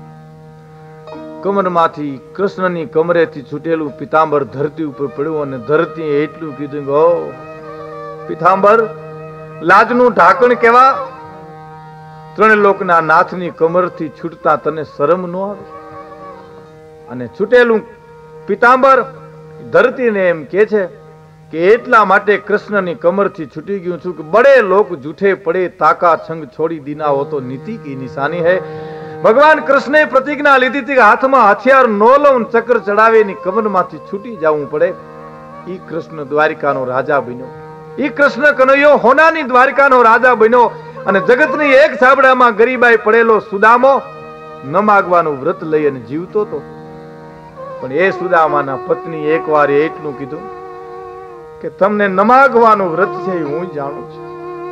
કમરમાંથી કૃષ્ણની કમરેથી છૂટેલું પિતાંબર ધરતી ઉપર પડ્યું, અને ધરતીએ એટલું કીધું કે ઓ પિતાંબર, લાજનું ઢાંકણ કેવા, ત્રણ લોકના નાથની કમરથી છૂટતા તને શરમ ન આવે? અને છૂટેલું પિતાંબર ધરતીને એમ કે છે કે એટલા માટે કૃષ્ણની કમરથી છૂટી ગયું છું કે બડે લોક જૂઠે પડે તાકા છંગ છોડી દીના હો તો નીતિ કી નિશાની હૈ. ભગવાન કૃષ્ણે પ્રતિજ્ઞા લીધી હતી કે હાથમાં હથિયાર નો લઉં, ચક્ર ચડાવીની કમરમાંથી છૂટી જવું પડે. ઈ કૃષ્ણ દ્વારિકાનો રાજા બન્યો, ઈ કૃષ્ણ કનૈયો હોનાની દ્વારિકાનો રાજા બન્યો. અને જગતની એક છાબડામાં ગરીબાઈ પડેલો સુદામો ન માગવાનું વ્રત લઈ અને જીવતો હતો. પણ એ સુદામાના પત્ની એકવાર એટલું કીધું કે તમને ન માગવાનું વ્રત છે એ હું જાણું છું,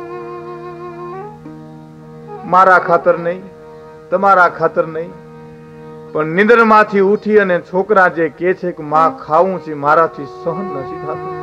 મારા ખાતર નહીં, તમારા ખાતર નહીં, પણ નિંદરમાંથી ઉઠી અને છોકરા જે કે છે કે માં ખાવું છે મારાથી સહન નથી થતું,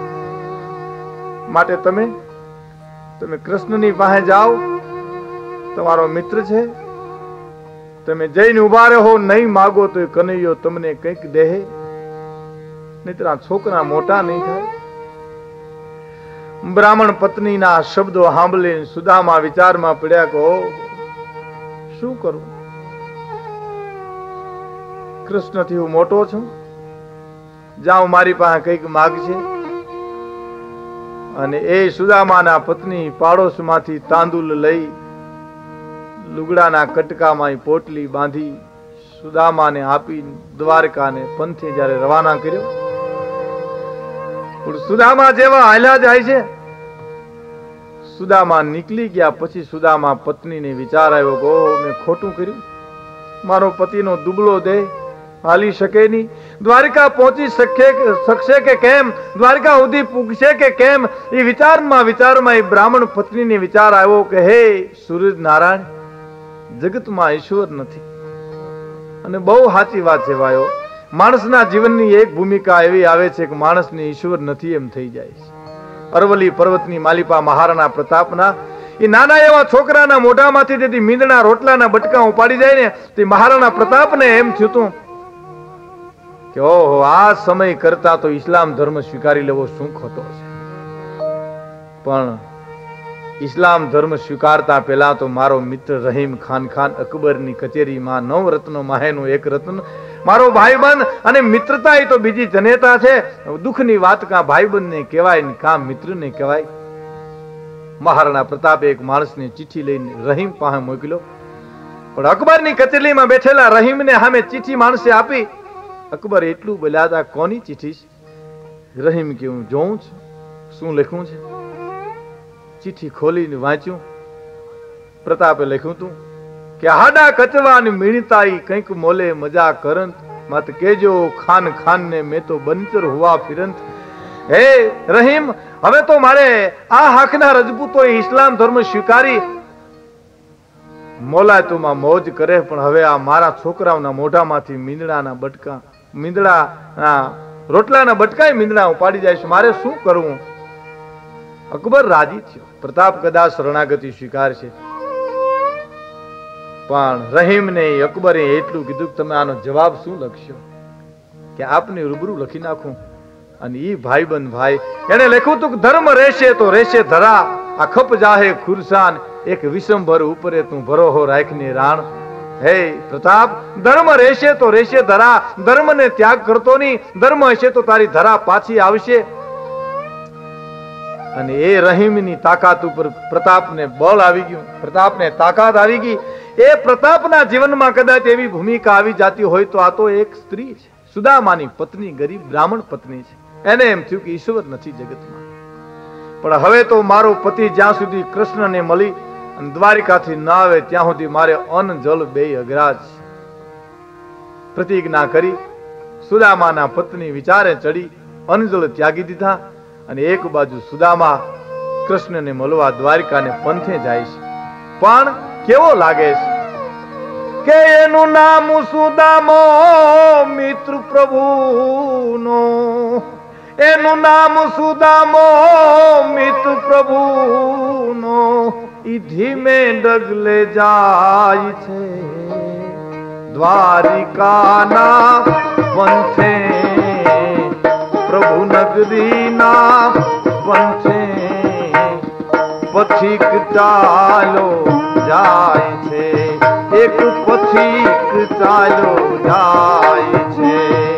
માટે તમે કૃષ્ણની પાસે જાઓ, તમારો મિત્ર છે, તમે જઈને ઉભા રહો, નહીં માગો તો કનૈયો તમને કંઈક દેહે, નહીતર આ છોકરા મોટા નહીં થાય. બ્રાહ્મણ પત્નીના શબ્દો સાંભળીને સુદામા વિચારમાં પડ્યા કે શું કરું, કૃષ્ણથી હું મોટો છું, જાઉં મારી પાસે કંઈક માગશે. અને એ સુદામાના પત્ની પાડોશમાંથી તાંદુલ લઈ લુગડાના કટકામાં પોટલી બાંધી સુદામાને આપી દ્વારકાને પંથે જ્યારે રવાના કર્યો. સુદામા જેવા હાલ્યા જાય છે, સુદામા નીકળી ગયા પછી સુદામા પત્નીને વિચાર આવ્યો કે મેં ખોટું કર્યું, મારો પતિનો દુબળો દેહ હાલી શકે નહીં, દ્વારકા પહોંચી શકશે કે કેમ, દ્વારકા સુધી પૂગશે કે કેમ. એ વિચારમાં એ બ્રાહ્મણ પત્નીને વિચાર આવ્યો કે હે સૂર્ય નારાયણ, જગતમાં ઈશ્વર નથી. અને બહુ સાચી વાત છે ભાઈઓ, માણસના જીવનની એક ભૂમિકા એવી આવે છે કે માણસને ઈશ્વર નથી એમ થઈ જાય છે. અરવલ્લી પર્વતની માલિપા મહારાણા પ્રતાપના એ નાના એવા છોકરાના મોઢામાંથી તેથી મીંદણા રોટલાના બટકા ઉપાડી જાય ને તે મહારાણા પ્રતાપને એમ થયું હતું કે ઓહો, આ સમય કરતા તો ઇસ્લામ ધર્મ સ્વીકારી લેવો શું ખોટો છે. પણ ઇસ્લામ ધર્મ સ્વીકારતા પહેલા તો મારો મિત્ર રહીમ ખાન અકબરની કચેરીમાં 9 રત્નો માહેનું એક રત્ન, મારો ભાઈબંધ, અને મિત્રતા એ તો બીજી જનેતા છે. દુઃખની વાત કાં ભાઈબંધને કહેવાય ને કાં મિત્રને કહેવાય. મહારાણા પ્રતાપે એક માણસને ચિઠ્ઠી લઈને રહીમ પાસે મોકલ્યો, પણ અકબરની કચેરીમાં બેઠેલા રહીમને સામે ચિઠ્ઠી માણસે આપી. અકબર એટલું બોલ્યા હતા, કોની ચિઠ્ઠી? રહીમ કે હું જોઉં છું શું લખ્યું છે. ચિઠ્ઠી ખોલીને વાંચ્યું. પ્રતાપે લખ્યું હતું કે હાડા કચવાની મીણતાઈ કંઈક મોલે મજા કરંત, મત કેજો ખાન ને મેં તો બનચર હુઆ ફિરંત. હે રહીમ, હવે તો મારે આ હાકના રજપૂતોએ ઇસ્લામ ધર્મ સ્વીકારી મોલાતુમાં મોજ કરે, પણ હવે આ મારા છોકરાઓના મોઢામાંથી મીંદડાના રોટલાના બટકાય મીંદડા ઉપાડી જાય છે, મારે શું કરવું? અકબર રાજી થયો. પ્રતાપ કદાચ શરણાગતિ સ્વીકારશે, પણ રહીમને અકબરે એટલું કીધું કે તમે આનો જવાબ શું લખશો, કે આપને રૂબરૂ લખી નાખું. અને ઈ ભાઈબંધ ભાઈ એને લખ્યું હતું કે ધર્મ રહેશે તો રહેશે ધરા, આ ખપ જાહે ખુરસાન એક વિષમભર ઉપરે તું ભરોહો રાખને રાણ. હે પ્રતાપ, ધર્મ રહેશે તો રહેશે ધરા, ધર્મને ત્યાગ કરતો નહીં, ધર્મ હશે તો તારી ધરા પાછી આવશે. અને એ રહીમની તાકાત ઉપર પ્રતાપને બળ આવી ગયું, પ્રતાપને તાકાત આવી ગઈ. એ પ્રતાપના જીવનમાં કદાચ એવી ભૂમિકા આવી જાતી હોય તો આ તો એક સ્ત્રી છે, સુદામાની પત્ની, ગરીબ બ્રાહ્મણ પત્ની છે. એને એમ થયું કે ઈશ્વર નથી જગતમાં, પણ હવે તો મારો પતિ જ્યાં સુધી કૃષ્ણને મળી અને દ્વારિકાથી ન આવે ત્યાં સુધી મારે અન્ન જલ બેય અઘરા છે. પ્રતિજ્ઞા કરી સુદામાના પત્ની વિચારે ચડી અન્ન જલ ત્યાગી દીધા. અને એક બાજુ સુદામા કૃષ્ણને મળવા દ્વારિકાને પંથે જાય છે. પણ કેવો લાગે છે કે એનું નામ સુદામો મિત્ર પ્રભુનો, એનું નામ સુદામો મિત્ર પ્રભુનો, ઈ ધીમે ડગલે જાય છે દ્વારિકાના પંથે, પ્રભુ નગરીના પંથે પથિક ચાલો જાય છે, એક પથિક ચાલો જાય છે.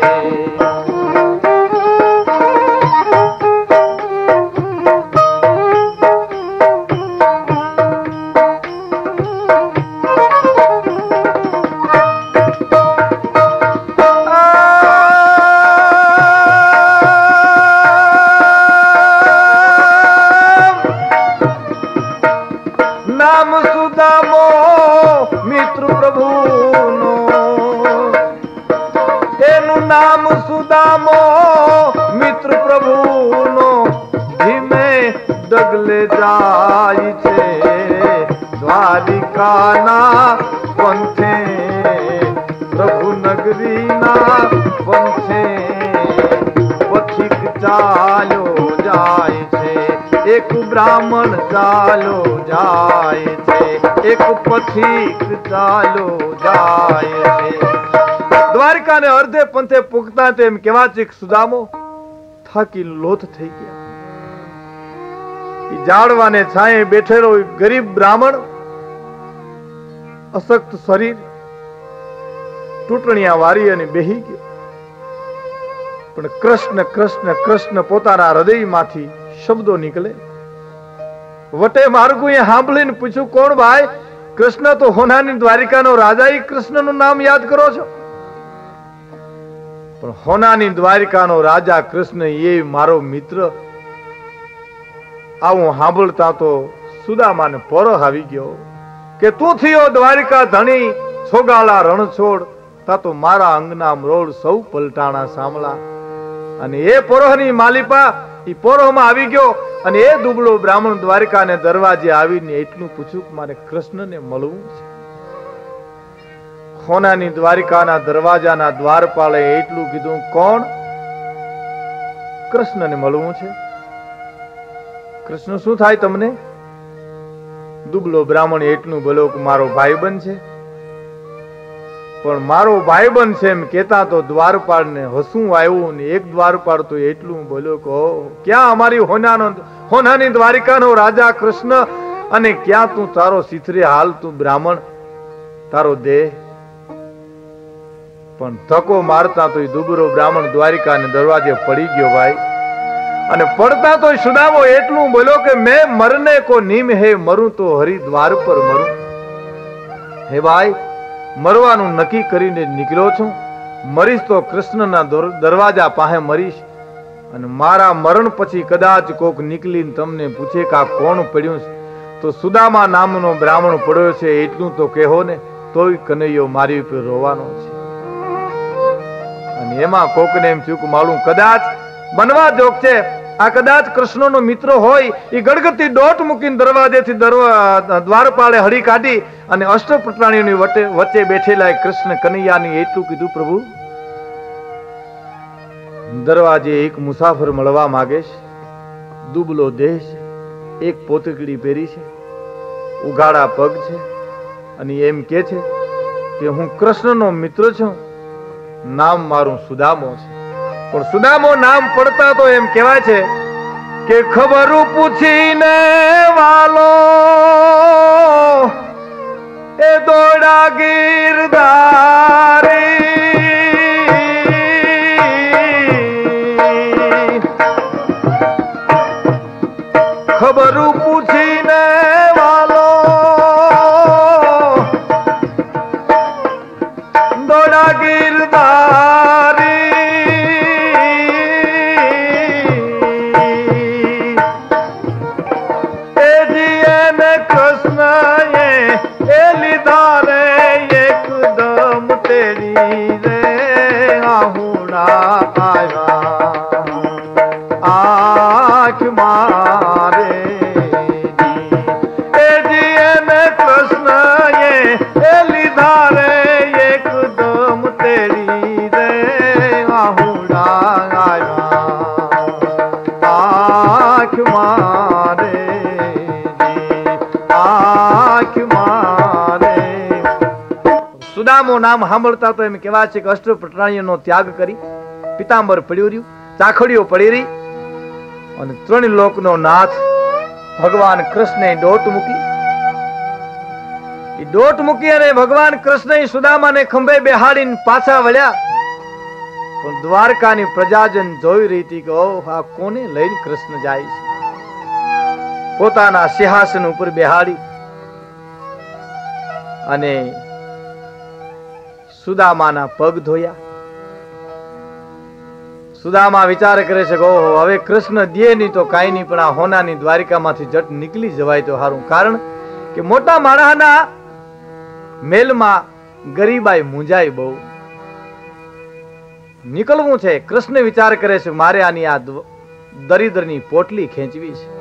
ડગલે જાય છે દ્વારિકાના પંથે, પ્રભુ નગરીના પંથે પથિક ચાલ્યો જાય છે, એક બ્રાહ્મણ ચાલ્યો જાય છે, એક પથિક ચાલ્યો જાય છે. દ્વારિકાને અર્ધે પંથે પૂગતા તેમ કેવા છે સુદામો થાકી લોથ થઈ ગયા. જાડવાને છાંયે બેઠેલો ગરીબ બ્રાહ્મણ, અશક્ત શરીર, તૂટણિયા વારી અને બેહી ગયો. પણ કૃષ્ણ કૃષ્ણ કૃષ્ણ પોતાના હૃદયમાંથી શબ્દો નીકળે. વટે માર્ગુએ સાંભળીને પૂછ્યું, કોણ ભાઈ? કૃષ્ણ તો હોનાની દ્વારિકાનો રાજા, એ કૃષ્ણનું નામ યાદ કરો છો? પણ હોનાની દ્વારિકાનો રાજા કૃષ્ણ એ મારો મિત્ર. આવું સાંભળતા તો સુદામાને પરખ આવી ગયો કે તું થયો દ્વારિકા ધણી, છોગાળા રણછોડ, તા તો મારા અંગના મરોડ સૌ પલટાણા સાંભળા. અને એ પરોહની માલિપા એ પરોહમાં આવી ગયો. અને એ દુબળો બ્રાહ્મણ દ્વારિકાને દરવાજે આવીને એટલું પૂછ્યું કે મારે કૃષ્ણને મળવું છે. હોનાની દ્વારિકાના દરવાજાના દ્વારપાલે એટલું કીધું, કોણ? કૃષ્ણને મળવું છે. કૃષ્ણ શું થાય તમને? દુબળો બ્રાહ્મણ એટલું બોલ્યો કે મારો ભાઈબંધ છે. પણ મારો ભાઈબંધ છે એમ કેતા તો દ્વારપાળને હસવું આવ્યું. ને એક દ્વારપાળ તો એટલું બોલ્યો કે ક્યાં અમારી હોનાની દ્વારિકાનો રાજા કૃષ્ણ, અને ક્યાં તું તારો સિથરે હાલ, તું બ્રાહ્મણ, તારો દેહ. પણ ધક્કો મારતા તો દુબળો બ્રાહ્મણ દ્વારિકાને દરવાજે પડી ગયો ભાઈ. અને પડતા તો સુદામો એટલું બોલ્યો કે મેં મરને કો નીમ હે, મરું તો હરિદ્વાર પર મરું. હે ભાઈ, મરવાનું નક્કી કરીને નીકળ્યો છું. મરીશ તો કૃષ્ણના દરવાજા પાસે મરીશ. અને મારા મરણ પછી કદાચ કોક નીકળીને તમને પૂછે કે આ કોણ પડ્યું છે, તો સુદામા નામનો બ્રાહ્મણ પડ્યો છે એટલું તો કહેવો ને, તોય કનૈયો મારી ઉપર રોવાનો છે. અને એમાં કોકને એમ થયું કે માલું કદાચ બનવા જોગ છે, આ કદાચ કૃષ્ણનો મિત્ર હોય. એ ગડગતી દોટ મૂકીને દરવાજેથી દ્વારપાળે હળી કાઢી અને અષ્ટપટરાણીઓની વચ્ચે બેઠેલા કૃષ્ણ કનૈયાની એટલું કીધું, પ્રભુ દરવાજે એક મુસાફર મળવા માંગે છે, દુબળો દેહ છે, એક પોતકડી પહેરી છે, ઉઘાડા પગ છે, અને એમ કે છે કે હું કૃષ્ણનો મિત્ર છું, નામ મારું સુદામો છે. પણ સુદામો નામ પડતા તો એમ કહેવાય છે કે ખબર પૂછીને ખબરું પૂછીને વાલો દોડા ગીરધારી એ જીએને કૃષ્ણ એ લીધા રે એકદમ તેરી રે આહુડા આવ્યા આંખ મારે એ જીએને કૃષ્ણ એ લીધા રે એકદમ તેરી રે આહુડા આવ્યા આંખ મારે આંખ મારે. સુદામો નામ સાંભળતા તો એમ કેવા છે કે અષ્ટ પટરાણીઓનો ત્યાગ કરી પિતાંબર પડ્યું રહ્યું, ચાખડીઓ પડી રહી અને ત્રણ લોકનો નાથ ભગવાન કૃષ્ણે દોટ મૂકી અને ભગવાન કૃષ્ણે સુદામાને ખંભે બેહાડીને પાછા વળ્યા. પણ દ્વારકાની પ્રજાજન જોઈ રહી હતી કે ઓહ, આ કોને લઈને કૃષ્ણ જાય છે. પોતાના સિંહાસન ઉપર બેહાડી અને સુદામાના પગ ધોયા. સુદામા વિચાર કરે છે કે ઓહો, હવે કૃષ્ણ દે નહીં તો કાંઈ નહીં, પણ આ હોનાની દ્વારિકામાંથી જટ નીકળી જવાય તો સારું. કારણ કે મોટા માણસના મેલમાં ગરીબાઈ મૂંઝાય બહુ. નીકળવું છે. કૃષ્ણ વિચાર કરે છે મારે આની આ દરિદ્રની પોટલી ખેંચવી છે.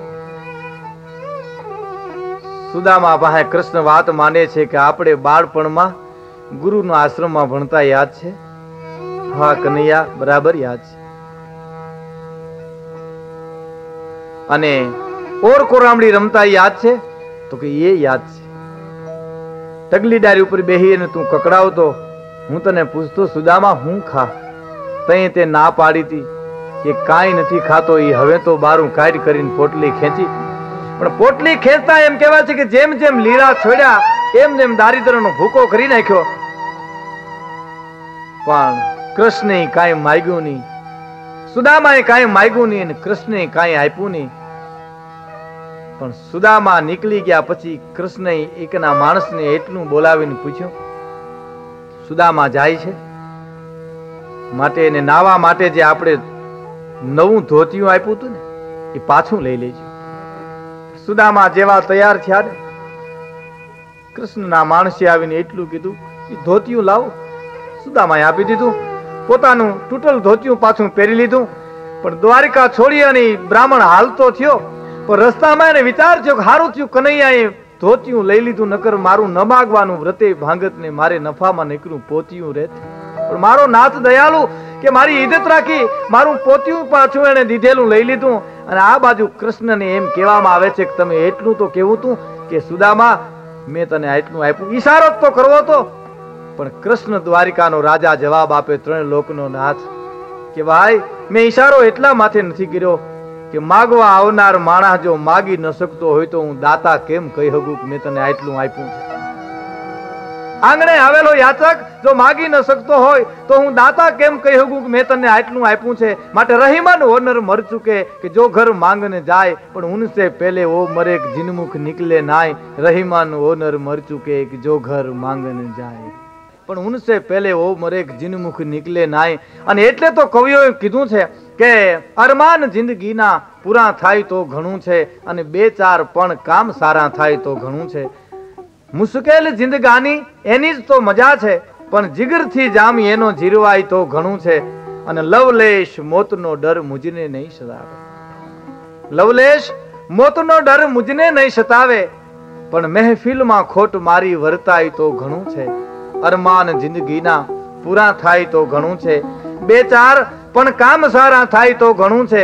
સુદામા પાસે કૃષ્ણ વાત માને છે કે આપણે બાળપણમાં ગુરુનો આશ્રમમાં ભણતા યાદ છે? હા કનૈયા, બરાબર યાદ છે. અને ઓર કોરામડી રમતા યાદ છે? તો કે એ યાદ છે. ટગલી ડારી ઉપર બેહી અને તું કકડાવતો, હું તને પૂછતો સુદામા હું ખા? તઈ તે ના પાડી હતી કે કાંઈ નથી ખાતો. એ હવે તો બારું કાઢ કરીને પોટલી ખેંચી. પણ પોટલી ખેંચતા એમ કહેવાય છે કે જેમ જેમ લીલા છોડ્યા એમ જેમ દારિદ્રનો ભૂકો કરી નાખ્યો. પણ કૃષ્ણે કાંઈ માગ્યું નહીં, સુદામાએ કાંઈ માગ્યું નહીં અને કૃષ્ણે કાંઈ આપ્યું નહીં. પણ સુદામા નીકળી ગયા પછી કૃષ્ણે એકના માણસને એટલું બોલાવીને પૂછ્યું, સુદામા જાય છે માટે એને નાવા માટે જે આપણે નવું ધોતિયું આપ્યું હતું ને એ પાછું લઈ લેજો. સુદામા જેવા તૈયાર થયા ને કૃષ્ણના માણસે આવીને એટલું કીધું, એ ધોતિયું લાવો. સુદામાએ આપી દીધું. પોતાનું તૂટલ ધોતિયું પાછું પહેરી લીધું. પણ દ્વારિકા છોડી અને બ્રાહ્મણ હાલતો થયો. પણ રસ્તામાં એને વિચાર થયો કે હારું થયું કનૈયાએ ધોતિયું લઈ લીધું, નકર મારું ન માગવાનું વ્રતે ભાંગત ને મારે નફામાં નીકળું પોતિયું રહેત. પણ મારો નાથ દયાળુ કે મારી ઇજ્જત રાખી મારું પોતિયું પાછું એને દીધેલું લઈ લીધું. અને આ બાજુ કૃષ્ણને એમ કહેવામાં આવે છે કે તમે એટલું તો કેવું તું કે સુદામા મેં તને આટલું આપ્યું. ઈશારો તો કરવો તો. પણ કૃષ્ણ દ્વારિકાનો રાજા જવાબ આપે, ત્રણ લોકનો નાથ, કે ભાઈ મેં ઈશારો એટલા માથે નથી કર્યો કે માગવા આવનાર માણસ જો માગી ન શકતો હોય તો હું દાતા કેમ કહી શકું કે મેં તને આટલું આપ્યું છે. આંગણે આવેલો યાચક જો માગી ન શકતો હોય તો હું દાતા કેમ કહી શકું કે મેં તને આટલું આપ્યું છે. માટે રહીમન હોનર મર ચુકે કે જો ઘર માંગને જાય પણ ઉનસે પહેલે ઓ મરે જીનમુખ નિકલે નાય. રહીમન હોનર મર ચુકે કે જો ઘર માંગને જાય પણ ઉનસે પહેલે ઓ મરે જીનમુખ નિકલે નાય. અને એટલે તો કવિઓએ કીધું છે કે અરમાન જિંદગીના પૂરા થાય તો ઘણું છે અને બે ચાર પણ કામ સારા થાય તો ઘણું છે. મુશ્કેલ જિંદગાની એની જ તો મજા છે પણ જીગરથી જામી એનો જીરવાય તો ઘણું છે. અને લવલેશ મોતનો ડર મુજને નહીં સતાવે. લવલેશ મોતનો ડર મુજને નહીં સતાવે પણ મહેફિલમાં ખોટ મારી વર્તાય તો ઘણું છે. અરમાન જિંદગીના પૂરા થાય તો ઘણું છે. બે ચાર પણ કામ સારા થાય તો ઘણું છે.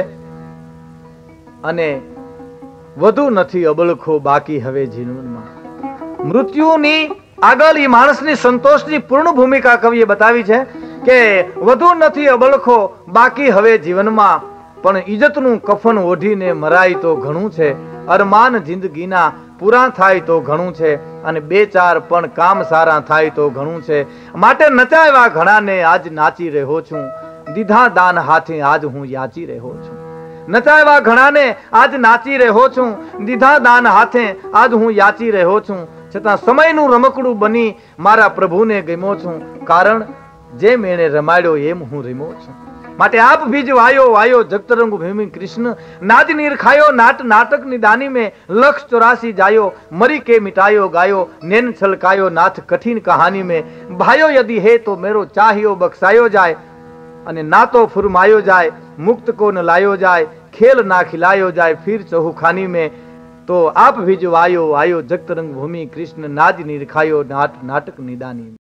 અને વધુ નથી અબળખો બાકી હવે જીવનમાં. મૃત્યુની આગળ એ માણસની સંતોષની પૂર્ણ ભૂમિકા કવિએ બતાવી છે કે વધુ નથી અબળખો બાકી હવે જીવનમાં પણ ઇજ્જતનું કફન ઓઢીને મરાય તો ઘણું છે. અરમાન જિંદગીના પૂરા થાય તો ઘણું છે અને બે ચાર પણ કામ સારા થાય તો ઘણું છે. માટે નચાવ્યા ઘણાને આજ નાચી રહ્યો છું, દીધા દાન હાથે આજ હું યાચી રહ્યો છું. નચાવ્યા ઘણાને આજ નાચી રહ્યો છું, દીધા દાન હાથે આજ હું યાચી રહ્યો છું, છતાં સમયનું રમકડું બની મારા પ્રભુને ગમ્યો છું, કારણ જેમ એણે રમાડ્યો એમ હું રમ્યો છું. માટે આપ બીજ વાયો વાયો જગતરંગ ભૂમિ કૃષ્ણ, નાદ નીર ખાયો નાટ નાટક ની દાની में 184 जायो, मरी के मिटायो गायो, नैन छलकायो नाथ कठिन कहानी में, भायो यदि है तो मेरो चाहियो बख्शायो जाए, અને નાતો ફુરમાયો જાય, મુક્ત કો ન લાયો જાય, ખેલ ના ખિલાયો જાય, ફિર ચહુખાની में. તો આપ ભીજ વાયો વાયો જગતરંગ ભૂમિ કૃષ્ણ, નાદ નીર ખાયો નાટ નાટક નિદાની.